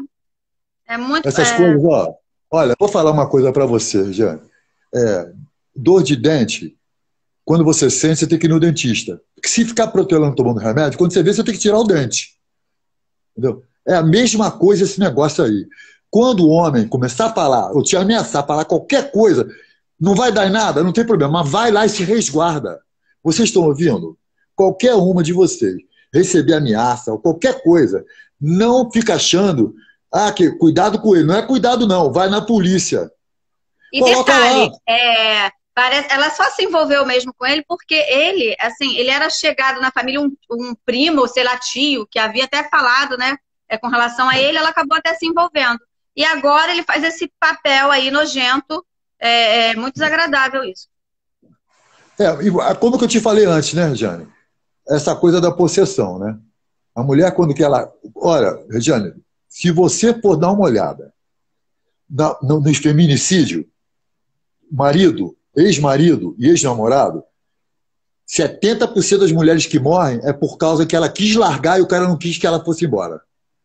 [SPEAKER 2] é muito.
[SPEAKER 1] Essas coisas, ó. Olha, vou falar uma coisa para você, Jean. Dor de dente quando você sente, você tem que ir no dentista. Porque se ficar protelando tomando remédio, quando você vê, você tem que tirar o dente. Entendeu? É a mesma coisa esse negócio aí. Quando o homem começar a falar, ou te ameaçar a falar qualquer coisa, não vai dar em nada, não tem problema, mas vai lá e se resguarda. Vocês estão ouvindo? Qualquer uma de vocês receber ameaça ou qualquer coisa, não fica achando, que cuidado com ele. Não é cuidado não, vai na polícia.
[SPEAKER 2] E detalhe, ela só se envolveu mesmo com ele porque ele, assim, ele era chegado na família, um primo, sei lá, tio, que havia até falado, né, com relação a ele, ela acabou até se envolvendo. E agora ele faz esse papel aí nojento, muito desagradável isso.
[SPEAKER 1] Como que eu te falei antes, né, Regiane? Essa coisa da possessão, né? A mulher, quando que ela... Olha, Regiane, se você for dar uma olhada no feminicídio, marido, ex-marido e ex-namorado, 70% das mulheres que morrem é por causa que ela quis largar e o cara não quis que ela fosse embora.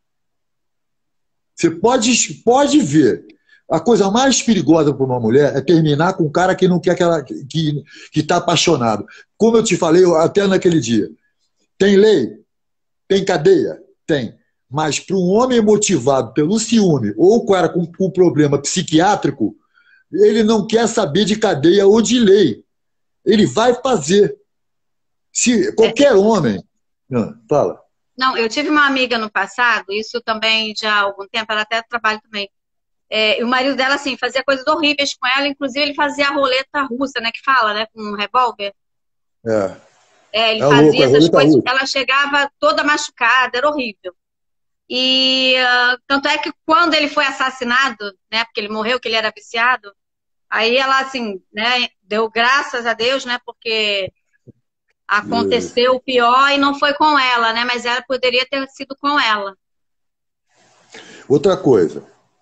[SPEAKER 1] Você pode ver. A coisa mais perigosa para uma mulher é terminar com um cara que não quer que está apaixonado. Como eu te falei até naquele dia. Tem lei? Tem cadeia? Tem. Mas para um homem motivado pelo ciúme ou o cara com problema psiquiátrico, ele não quer saber de cadeia ou de lei. Ele vai fazer. Se qualquer homem... Fala.
[SPEAKER 2] Não, eu tive uma amiga no passado, isso também já há algum tempo, ela até trabalha também. E o marido dela, assim, fazia coisas horríveis com ela, inclusive ele fazia a roleta russa, né, que fala, né, com um revólver. Ele fazia essas coisas, ela chegava toda machucada, era horrível. E tanto é que quando ele foi assassinado, né, porque ele morreu, que ele era viciado, aí ela, assim, né, deu graças a Deus, né, porque aconteceu o pior e não foi com ela, né, mas ela poderia ter sido com ela.
[SPEAKER 1] Outra coisa,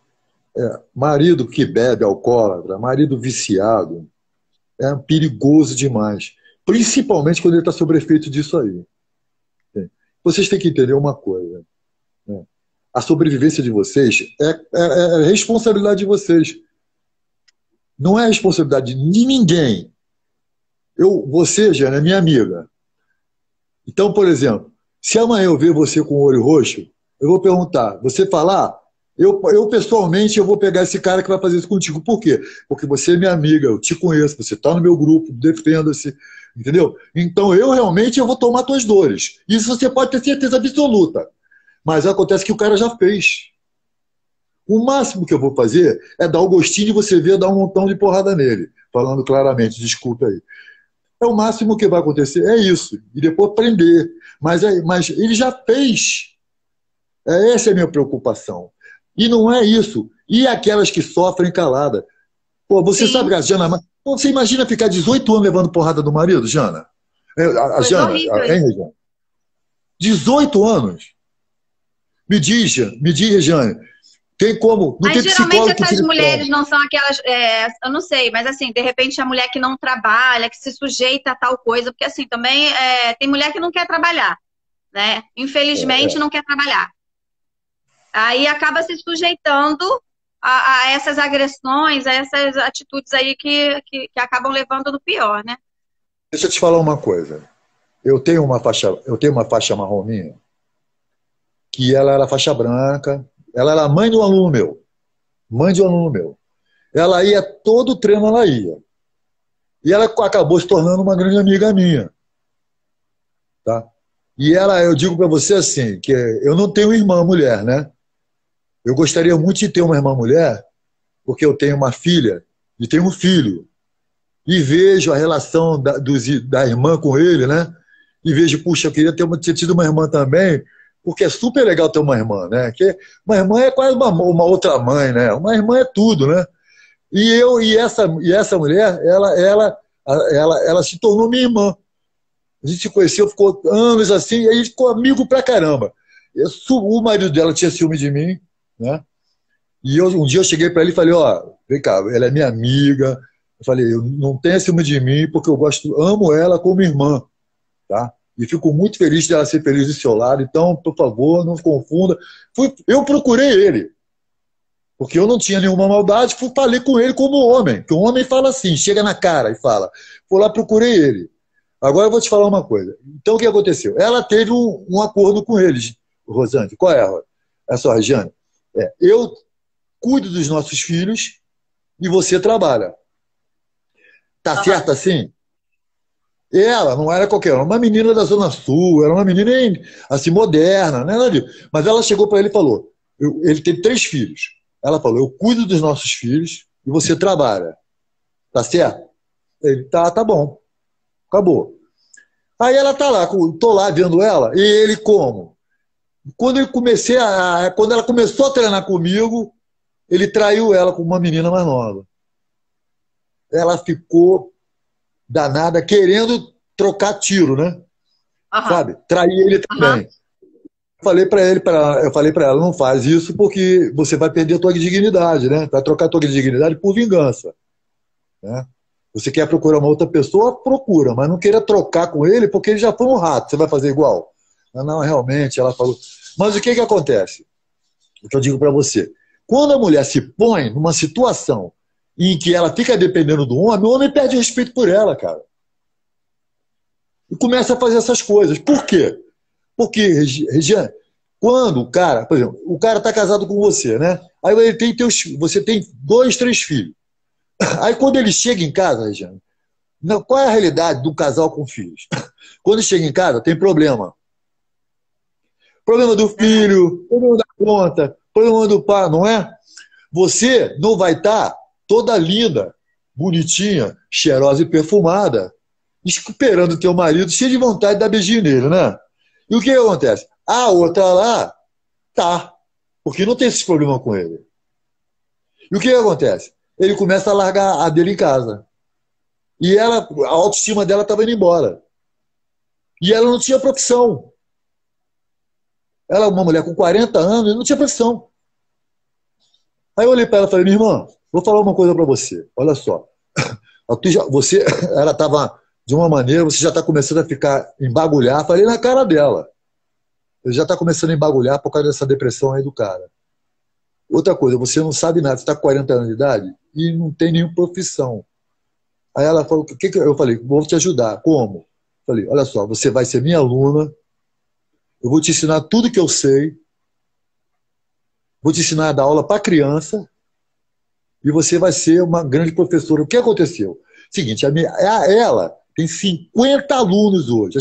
[SPEAKER 1] marido que bebe alcoólatra, marido viciado, é perigoso demais. Principalmente quando ele está sob efeito disso aí. Vocês têm que entender uma coisa. Né? A sobrevivência de vocês é responsabilidade de vocês. Não é responsabilidade de ninguém. Você, Jana, é minha amiga. Então, por exemplo, se amanhã eu ver você com o olho roxo, eu vou perguntar, você falar... Eu pessoalmente, eu vou pegar esse cara que vai fazer isso contigo. Por quê? Porque você é minha amiga, eu te conheço, você está no meu grupo, defenda-se, entendeu? Então, eu vou tomar tuas dores. Isso você pode ter certeza absoluta. Mas acontece que o cara já fez. O máximo que eu vou fazer é dar o gostinho de você ver, dar um montão de porrada nele. Falando claramente, desculpa aí. É o máximo que vai acontecer, é isso. E depois prender. Mas ele já fez. Essa é a minha preocupação. E não é isso. E aquelas que sofrem calada. Pô, você Sim. sabe que a Jana... Você imagina ficar 18 anos levando porrada do marido, Jana? A Jana, hein, Jana? 18 anos. Me diz, Jana. Tem como... Não
[SPEAKER 2] mas
[SPEAKER 1] tem
[SPEAKER 2] geralmente essas mulheres não são aquelas... eu não sei, mas assim, de repente a mulher que não trabalha, que se sujeita a tal coisa, porque assim, também tem mulher que não quer trabalhar, né? Infelizmente não quer trabalhar. Aí acaba se sujeitando a essas agressões, a essas atitudes aí que acabam levando no pior, né?
[SPEAKER 1] Deixa eu te falar uma coisa. Eu tenho uma faixa marrom minha, que ela era faixa branca, ela era mãe de um aluno meu. Mãe de um aluno meu. Ela ia, todo treino ela ia. E ela acabou se tornando uma grande amiga minha. Tá? E eu digo para você assim, que eu não tenho irmã mulher, né? Eu gostaria muito de ter uma irmã mulher, porque eu tenho uma filha e tenho um filho. E vejo a relação da irmã com ele, né? E vejo, puxa, eu queria ter tido uma irmã também, porque é super legal ter uma irmã, né? Que uma irmã é quase uma outra mãe, né? Uma irmã é tudo, né? E essa mulher, ela se tornou minha irmã. A gente se conheceu, ficou anos assim, e a gente ficou amigo pra caramba. O marido dela tinha ciúme de mim, né? E um dia eu cheguei para ele e falei, vem cá, ela é minha amiga. Eu falei, eu não tenho ciúme de mim porque eu amo ela como irmã, tá? E fico muito feliz de ela ser feliz do seu lado. Então, por favor, não se confunda. Eu procurei ele, porque eu não tinha nenhuma maldade, falei com ele como homem. Que o homem fala assim, chega na cara e fala. Fui lá, procurei ele. Agora eu vou te falar uma coisa. Então, o que aconteceu? Ela teve um acordo com eles, Rosane. Qual é? É só, Regiane. Eu cuido dos nossos filhos e você trabalha. Tá
[SPEAKER 2] Aham.
[SPEAKER 1] certo assim? Ela não era qualquer uma menina da Zona Sul, era uma menina assim, moderna, né? Mas ela chegou para ele e falou: ele tem 3 filhos. Ela falou: eu cuido dos nossos filhos e você trabalha. Tá certo? Ele, tá bom. Acabou. Aí ela tá lá, tô lá vendo ela, e ele como? Quando ela começou a treinar comigo, ele traiu ela com uma menina mais nova. Ela ficou danada, querendo trocar tiro, né?
[SPEAKER 2] Aham.
[SPEAKER 1] Sabe? Trair ele
[SPEAKER 2] Aham.
[SPEAKER 1] também. Eu falei para ela, não faz isso porque você vai perder a tua dignidade, né? Vai trocar a tua dignidade por vingança, né? Você quer procurar uma outra pessoa, procura, mas não queira trocar com ele porque ele já foi um rato. Você vai fazer igual? Não, realmente, ela falou. Mas o que acontece? O que eu digo para você. Quando a mulher se põe numa situação em que ela fica dependendo do homem, o homem perde respeito por ela, cara. E começa a fazer essas coisas. Por quê? Porque, Regiane, quando o cara, por exemplo, o cara está casado com você, né? Aí você tem 2, 3 filhos. Aí quando ele chega em casa, Regiane, qual é a realidade do casal com filhos? Quando chega em casa, tem problema. Problema do filho, problema da conta, problema do pai, não é? Você não vai estar toda linda, bonitinha, cheirosa e perfumada, esperando teu marido, cheio de vontade de dar beijinho nele, né? E o que acontece? A outra lá, tá. Porque não tem esses problemas com ele. E o que acontece? Ele começa a largar a dele em casa. E ela, a autoestima dela estava indo embora. E ela não tinha profissão. Ela é uma mulher com 40 anos e não tinha profissão. Aí eu olhei para ela e falei, minha irmã, vou falar uma coisa para você. Olha só. Ela estava de uma maneira, você já está começando a ficar embagulhar. Falei na cara dela. Ele já está começando a embagulhar por causa dessa depressão aí do cara. Outra coisa, você não sabe nada, você está com 40 anos de idade e não tem nenhuma profissão. Aí ela falou, eu falei, vou te ajudar. Como? Falei, olha só, você vai ser minha aluna, eu vou te ensinar tudo que eu sei, vou te ensinar a dar aula para criança e você vai ser uma grande professora. O que aconteceu? Seguinte, ela tem 50 alunos hoje.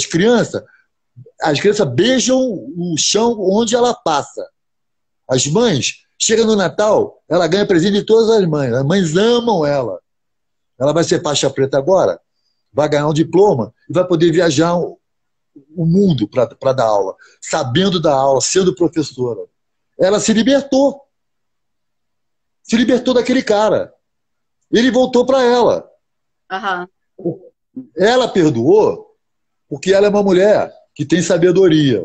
[SPEAKER 1] As crianças beijam o chão onde ela passa. As mães, chega no Natal, ela ganha presente de todas as mães. As mães amam ela. Ela vai ser faixa preta agora, vai ganhar um diploma e vai poder viajar o mundo para dar aula, sabendo dar aula, sendo professora. Ela se libertou. Se libertou daquele cara. Ele voltou para ela.
[SPEAKER 2] Aham.
[SPEAKER 1] Ela perdoou porque ela é uma mulher que tem sabedoria.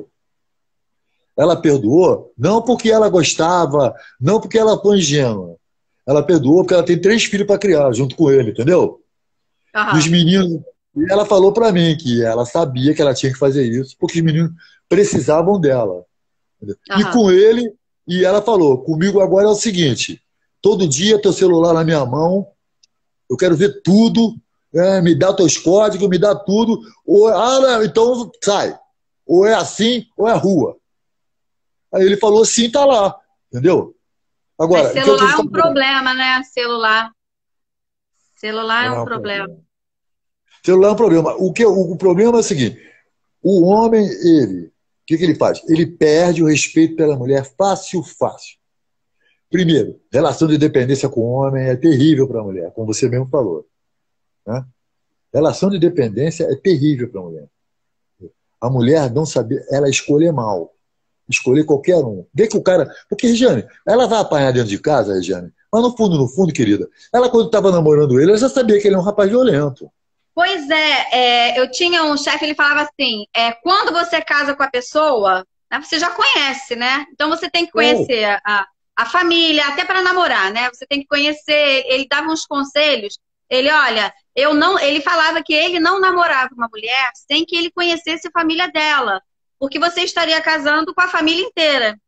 [SPEAKER 1] Ela perdoou não porque ela gostava, não porque ela foi ingênua. Ela perdoou porque ela tem 3 filhos para criar junto com ele, entendeu? E os
[SPEAKER 2] Aham.
[SPEAKER 1] meninos. E ela falou para mim que ela sabia que ela tinha que fazer isso porque os meninos precisavam dela. Entendeu? E
[SPEAKER 2] Aham.
[SPEAKER 1] com ele, e ela falou: comigo agora é o seguinte: todo dia teu celular na minha mão, eu quero ver tudo, me dá teus códigos, me dá tudo. Não, então sai. Ou é assim, ou é rua. Aí ele falou sim, tá lá. Entendeu?
[SPEAKER 2] Mas
[SPEAKER 1] Agora, o que eu tô
[SPEAKER 2] celular
[SPEAKER 1] te
[SPEAKER 2] é um
[SPEAKER 1] falando?
[SPEAKER 2] problema, né? Celular. Celular é
[SPEAKER 1] Não
[SPEAKER 2] um
[SPEAKER 1] é um
[SPEAKER 2] problema.
[SPEAKER 1] problema. Celular é um problema. O problema é o seguinte: o homem, o que ele faz? Ele perde o respeito pela mulher fácil, fácil. Primeiro, relação de dependência com o homem é terrível para a mulher, como você mesmo falou. Né? Relação de dependência é terrível para a mulher. A mulher não saber, ela escolher mal. Escolher qualquer um. Vê que o cara. Porque, Regiane, ela vai apanhar dentro de casa, Regiane. Mas no fundo, querida, ela quando estava namorando ele, ela já sabia que ele é um rapaz violento.
[SPEAKER 2] Pois eu tinha um chefe, ele falava assim, quando você casa com a pessoa, né, você já conhece, né? Então você tem que
[SPEAKER 1] É.
[SPEAKER 2] conhecer a família, até para namorar, né? Você tem que conhecer, ele dava uns conselhos, olha, ele falava que ele não namorava uma mulher sem que ele conhecesse a família dela, porque você estaria casando com a família inteira.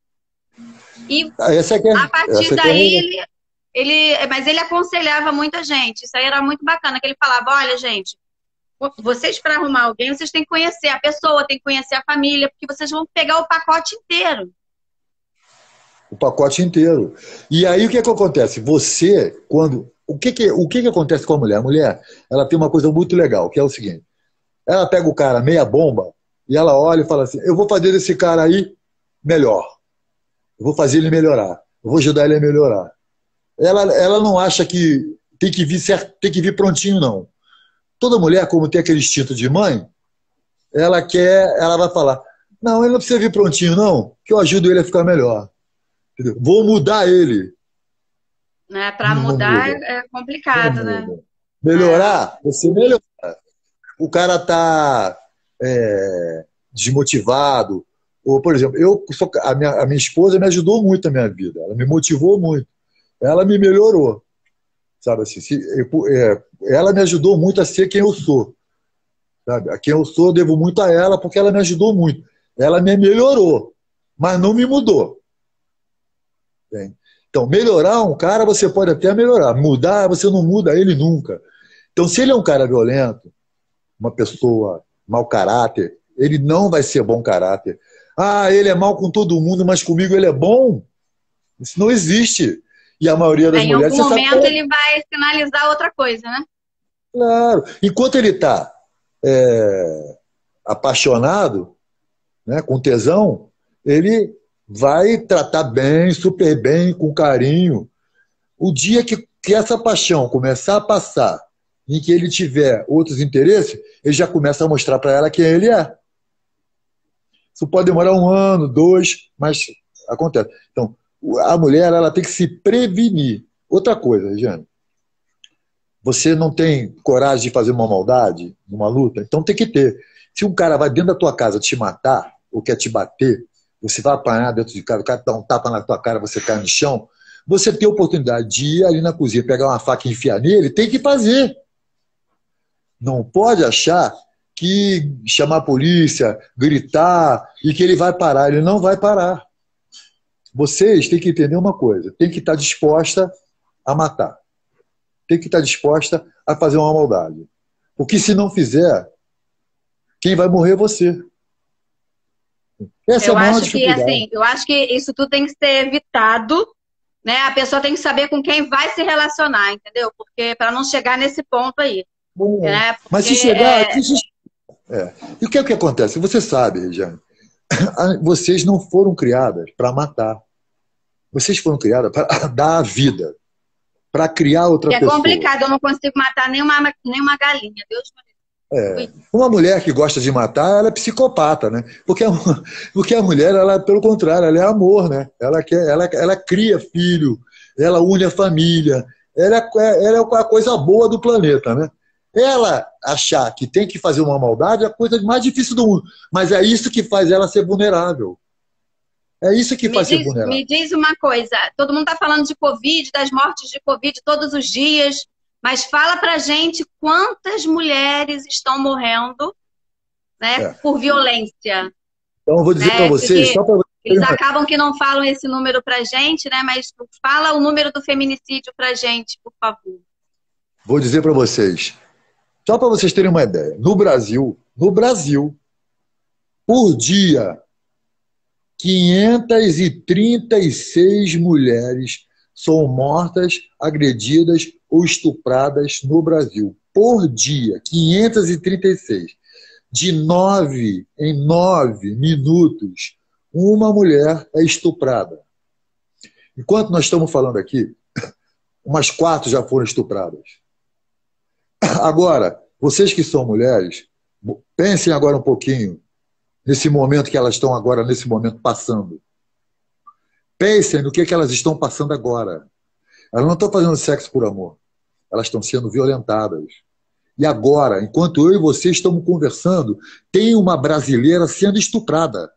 [SPEAKER 2] E
[SPEAKER 1] Essa que é,
[SPEAKER 2] a partir
[SPEAKER 1] essa que é a razão.
[SPEAKER 2] daí, mas ele aconselhava muita gente. Isso aí era muito bacana, que ele falava, olha, gente, Vocês, para arrumar alguém, vocês têm que conhecer a pessoa, tem que conhecer a família, porque vocês vão pegar o pacote inteiro.
[SPEAKER 1] O pacote inteiro. E aí o que é que acontece? Você, quando. O que acontece com a mulher? A mulher, ela tem uma coisa muito legal, que é o seguinte: ela pega o cara meia bomba e ela olha e fala assim: eu vou fazer desse cara aí melhor. Eu vou fazer ele melhorar. Eu vou ajudar ele a melhorar. Ela não acha que tem que vir certo, tem que vir prontinho, não. Toda mulher, como tem aquele instinto de mãe, ela vai falar: não, ele não precisa vir prontinho, não, que eu ajudo ele a ficar melhor. Entendeu? Vou mudar ele.
[SPEAKER 2] Né? Para
[SPEAKER 1] Não
[SPEAKER 2] mudar
[SPEAKER 1] muda.
[SPEAKER 2] é
[SPEAKER 1] Não
[SPEAKER 2] complicado, né?
[SPEAKER 1] muda. Melhorar, você melhora. O cara está desmotivado. Ou, por exemplo, a minha esposa me ajudou muito na minha vida. Ela me motivou muito. Ela me melhorou. Sabe assim, ela me ajudou muito a ser quem eu sou. Sabe? A quem eu sou, eu devo muito a ela, porque ela me ajudou muito. Ela me melhorou, mas não me mudou. Entende? Então, melhorar um cara, você pode até melhorar. Mudar, você não muda ele nunca. Então, se ele é um cara violento, uma pessoa mau caráter, ele não vai ser bom caráter. Ah, ele é mal com todo mundo, mas comigo ele é bom? Isso não existe. E a maioria das
[SPEAKER 2] Em
[SPEAKER 1] mulheres...
[SPEAKER 2] algum
[SPEAKER 1] Você sabe
[SPEAKER 2] momento ele vai sinalizar outra coisa, né?
[SPEAKER 1] claro. Enquanto ele está apaixonado, né, com tesão, ele vai tratar bem, super bem, com carinho. O dia que essa paixão começar a passar, em que ele tiver outros interesses, ele já começa a mostrar para ela quem ele é. Isso pode demorar 1 ano, 2, mas acontece. Então, a mulher ela tem que se prevenir. Outra coisa, Regiane, você não tem coragem de fazer uma maldade numa luta, então tem que ter. Se um cara vai dentro da tua casa te matar, ou quer te bater, você vai apanhar dentro de casa, o cara dá um tapa na tua cara, você cai no chão, você tem a oportunidade de ir ali na cozinha, pegar uma faca e enfiar nele, tem que fazer. Não pode achar que chamar a polícia, gritar, e que ele vai parar. Ele não vai parar. Vocês têm que entender uma coisa, tem que estar disposta a matar. Tem que estar disposta a fazer uma maldade. Porque se não fizer, quem vai morrer é você. Essa é a maior dificuldade.
[SPEAKER 2] Assim, eu acho que isso tudo tem que ser evitado, né? A pessoa tem que saber com quem vai se relacionar, entendeu? Porque para não chegar nesse ponto aí.
[SPEAKER 1] Bom,
[SPEAKER 2] Né? Porque,
[SPEAKER 1] mas se chegar... E o que é que acontece? Você sabe, Regiane, vocês não foram criadas para matar. Vocês foram criadas para dar a vida, para criar outra pessoa.
[SPEAKER 2] É complicado, eu não consigo matar nenhuma galinha. Deus me livre.
[SPEAKER 1] Uma mulher que gosta de matar, ela é psicopata, né? Porque a mulher, ela, pelo contrário, ela é amor, né? Ela cria filho, ela une a família, ela é a coisa boa do planeta, né? Ela achar que tem que fazer uma maldade é a coisa mais difícil do mundo. Mas é isso que faz ela ser vulnerável. É isso que faz ser vulnerável.
[SPEAKER 2] Me diz uma coisa, todo mundo está falando de Covid, das mortes de Covid todos os dias, mas fala pra gente quantas mulheres estão morrendo, né, por violência.
[SPEAKER 1] Então eu vou dizer para vocês...
[SPEAKER 2] Eles acabam que não falam esse número pra gente, né, mas fala o número do feminicídio pra gente, por favor.
[SPEAKER 1] Vou dizer para vocês, só para vocês terem uma ideia, no Brasil, por dia, 536 mulheres são mortas, agredidas ou estupradas no Brasil. Por dia, 536. De 9 em 9 minutos, uma mulher é estuprada. Enquanto nós estamos falando aqui, umas 4 já foram estupradas. Agora, vocês que são mulheres, pensem agora um pouquinho nesse momento que elas estão agora, nesse momento, passando. Pensem no que elas estão passando agora. Elas não estão fazendo sexo por amor. Elas estão sendo violentadas. E agora, enquanto eu e você estamos conversando, tem uma brasileira sendo estuprada.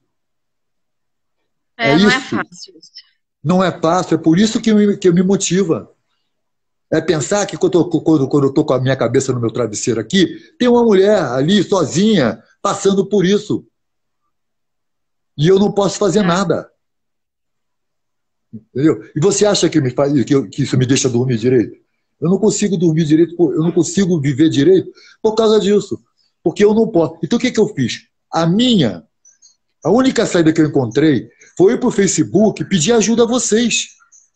[SPEAKER 2] Não é fácil.
[SPEAKER 1] Não é fácil, é por isso que me motiva. É pensar que quando eu estou com a minha cabeça no meu travesseiro aqui, tem uma mulher ali, sozinha, passando por isso. E eu não posso fazer nada. Entendeu? E você acha que isso me deixa dormir direito? Eu não consigo dormir direito, eu não consigo viver direito por causa disso. Porque eu não posso. Então o que eu fiz? A única saída que eu encontrei foi ir para o Facebook e pedir ajuda a vocês.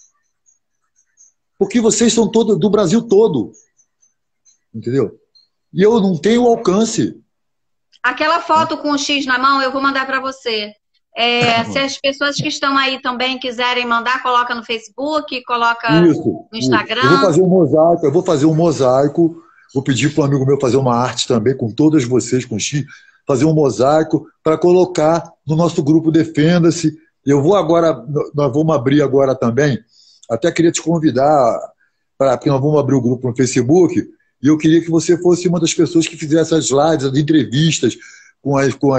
[SPEAKER 1] Porque vocês são do Brasil todo. Entendeu? E eu não tenho alcance.
[SPEAKER 2] Aquela foto com o X na mão, eu vou mandar para você. Se as pessoas que estão aí também quiserem mandar, coloca no Facebook, coloca no Instagram.
[SPEAKER 1] Eu vou fazer um mosaico, vou pedir para um amigo meu fazer uma arte também, com todas vocês, com X, fazer um mosaico para colocar no nosso grupo Defenda-se. Eu vou agora, nós vamos abrir agora também, até queria te convidar, porque nós vamos abrir o grupo no Facebook, e eu queria que você fosse uma das pessoas que fizesse as lives, as entrevistas com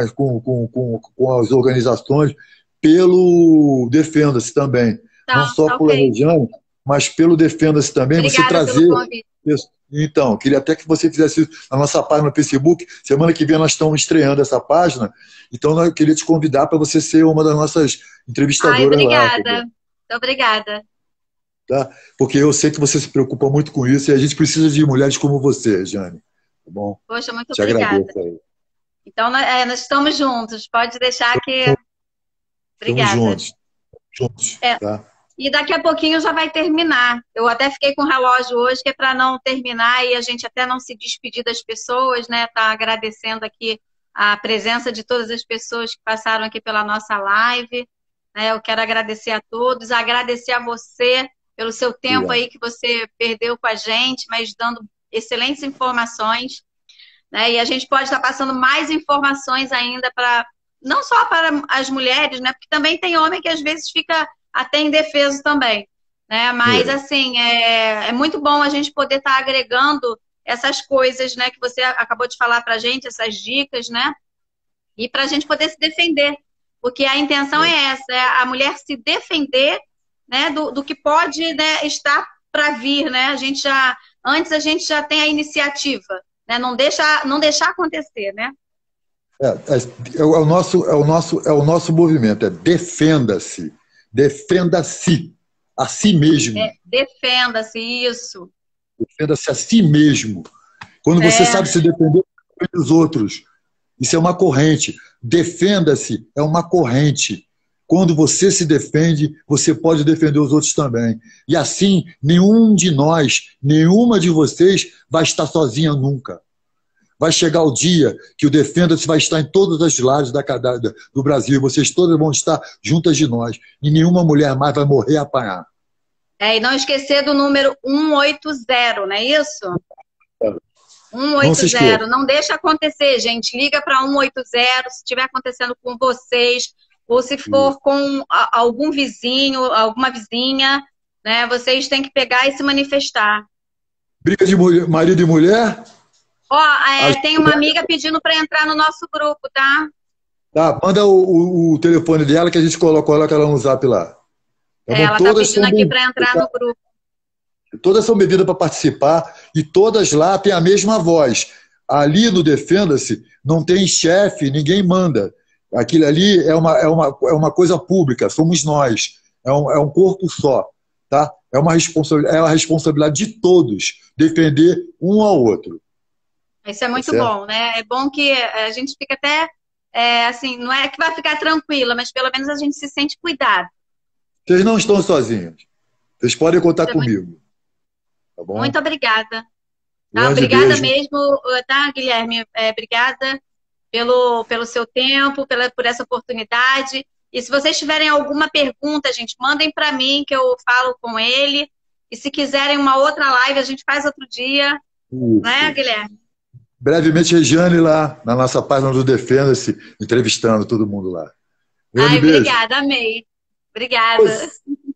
[SPEAKER 1] as organizações, pelo Defenda-se também. Não só pela Regiane, mas pelo Defenda-se também.
[SPEAKER 2] Obrigada,
[SPEAKER 1] você trazer. Então, queria até que você fizesse isso na nossa página no Facebook. Semana que vem nós estamos estreando essa página. Então, eu queria te convidar para você ser uma das nossas entrevistadoras.
[SPEAKER 2] Obrigada.
[SPEAKER 1] Lá,
[SPEAKER 2] muito obrigada.
[SPEAKER 1] Tá? Porque eu sei que você se preocupa muito com isso e a gente precisa de mulheres como você, Jane. Tá bom?
[SPEAKER 2] Poxa, muito
[SPEAKER 1] te
[SPEAKER 2] obrigada.
[SPEAKER 1] Agradeço aí.
[SPEAKER 2] Então, nós estamos juntos. Pode deixar que... Obrigada.
[SPEAKER 1] Estamos juntos. Tá?
[SPEAKER 2] E daqui a pouquinho já vai terminar. Eu até fiquei com o relógio hoje, que é para não terminar e a gente até não se despedir das pessoas, né? Tá agradecendo aqui a presença de todas as pessoas que passaram aqui pela nossa live. Né? Eu quero agradecer a todos, agradecer a você pelo seu tempo aí que você perdeu com a gente, mas dando excelentes informações. Né? E a gente pode estar passando mais informações ainda para não só para as mulheres, né? Porque também tem homem que às vezes fica até indefeso também, né? Mas assim, é muito bom a gente poder estar agregando essas coisas, né? Que você acabou de falar para a gente, essas dicas, né? E para a gente poder se defender, porque a intenção é essa, é a mulher se defender, né? Do que pode, né, estar para vir, né? Antes a gente já tem a iniciativa. Né? Não deixar acontecer, né?
[SPEAKER 1] É o nosso movimento, é defenda-se. Defenda-se a si mesmo.
[SPEAKER 2] Defenda-se, isso.
[SPEAKER 1] Defenda-se a si mesmo. Quando você sabe se defender dos outros, isso é uma corrente. Defenda-se é uma corrente. Quando você se defende, você pode defender os outros também. E assim, nenhum de nós, nenhuma de vocês vai estar sozinha nunca. Vai chegar o dia que o Defenda-se vai estar em todas as lajes do Brasil. Vocês todas vão estar juntas de nós. E nenhuma mulher mais vai morrer a apanhar.
[SPEAKER 2] E não esquecer do número 180, não é isso? 180. Não deixa acontecer, gente. Liga para 180 se estiver acontecendo com vocês. Ou se for com algum vizinho, alguma vizinha, né? Vocês têm que pegar e se manifestar.
[SPEAKER 1] Briga de marido e mulher?
[SPEAKER 2] Tem uma amiga pedindo para entrar no nosso grupo, tá?
[SPEAKER 1] Tá, manda o telefone dela que a gente coloca ela no zap lá.
[SPEAKER 2] Ela tá pedindo aqui para entrar no grupo.
[SPEAKER 1] Todas são medidas para participar e todas lá têm a mesma voz. Ali no Defenda-se não tem chefe, ninguém manda. Aquilo ali é uma coisa pública, somos nós. É um corpo só. Tá? É uma responsabilidade de todos defender um ao outro.
[SPEAKER 2] Isso é muito bom, né? É bom que a gente fica até, assim, não é que vai ficar tranquila, mas pelo menos a gente se sente cuidado.
[SPEAKER 1] Vocês não estão sozinhos. Vocês podem contar comigo. Tá bom?
[SPEAKER 2] Muito obrigada. Obrigada mesmo, tá, Guilherme? Obrigada pelo seu tempo, por essa oportunidade. E se vocês tiverem alguma pergunta, gente, mandem para mim que eu falo com ele. E se quiserem uma outra live, a gente faz outro dia.
[SPEAKER 1] Isso.
[SPEAKER 2] Né, Guilherme?
[SPEAKER 1] Brevemente, Regiane lá, na nossa página do Defenda-se, entrevistando todo mundo lá.
[SPEAKER 2] Obrigada, amei. Obrigada.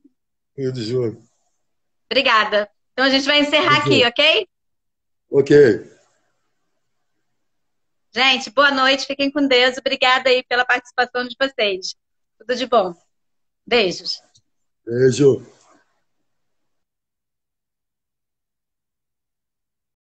[SPEAKER 2] Obrigada. Então a gente vai encerrar aqui, ok?
[SPEAKER 1] Ok.
[SPEAKER 2] Gente, boa noite, fiquem com Deus. Obrigada aí pela participação de vocês. Tudo de bom. Beijos.
[SPEAKER 1] Beijo.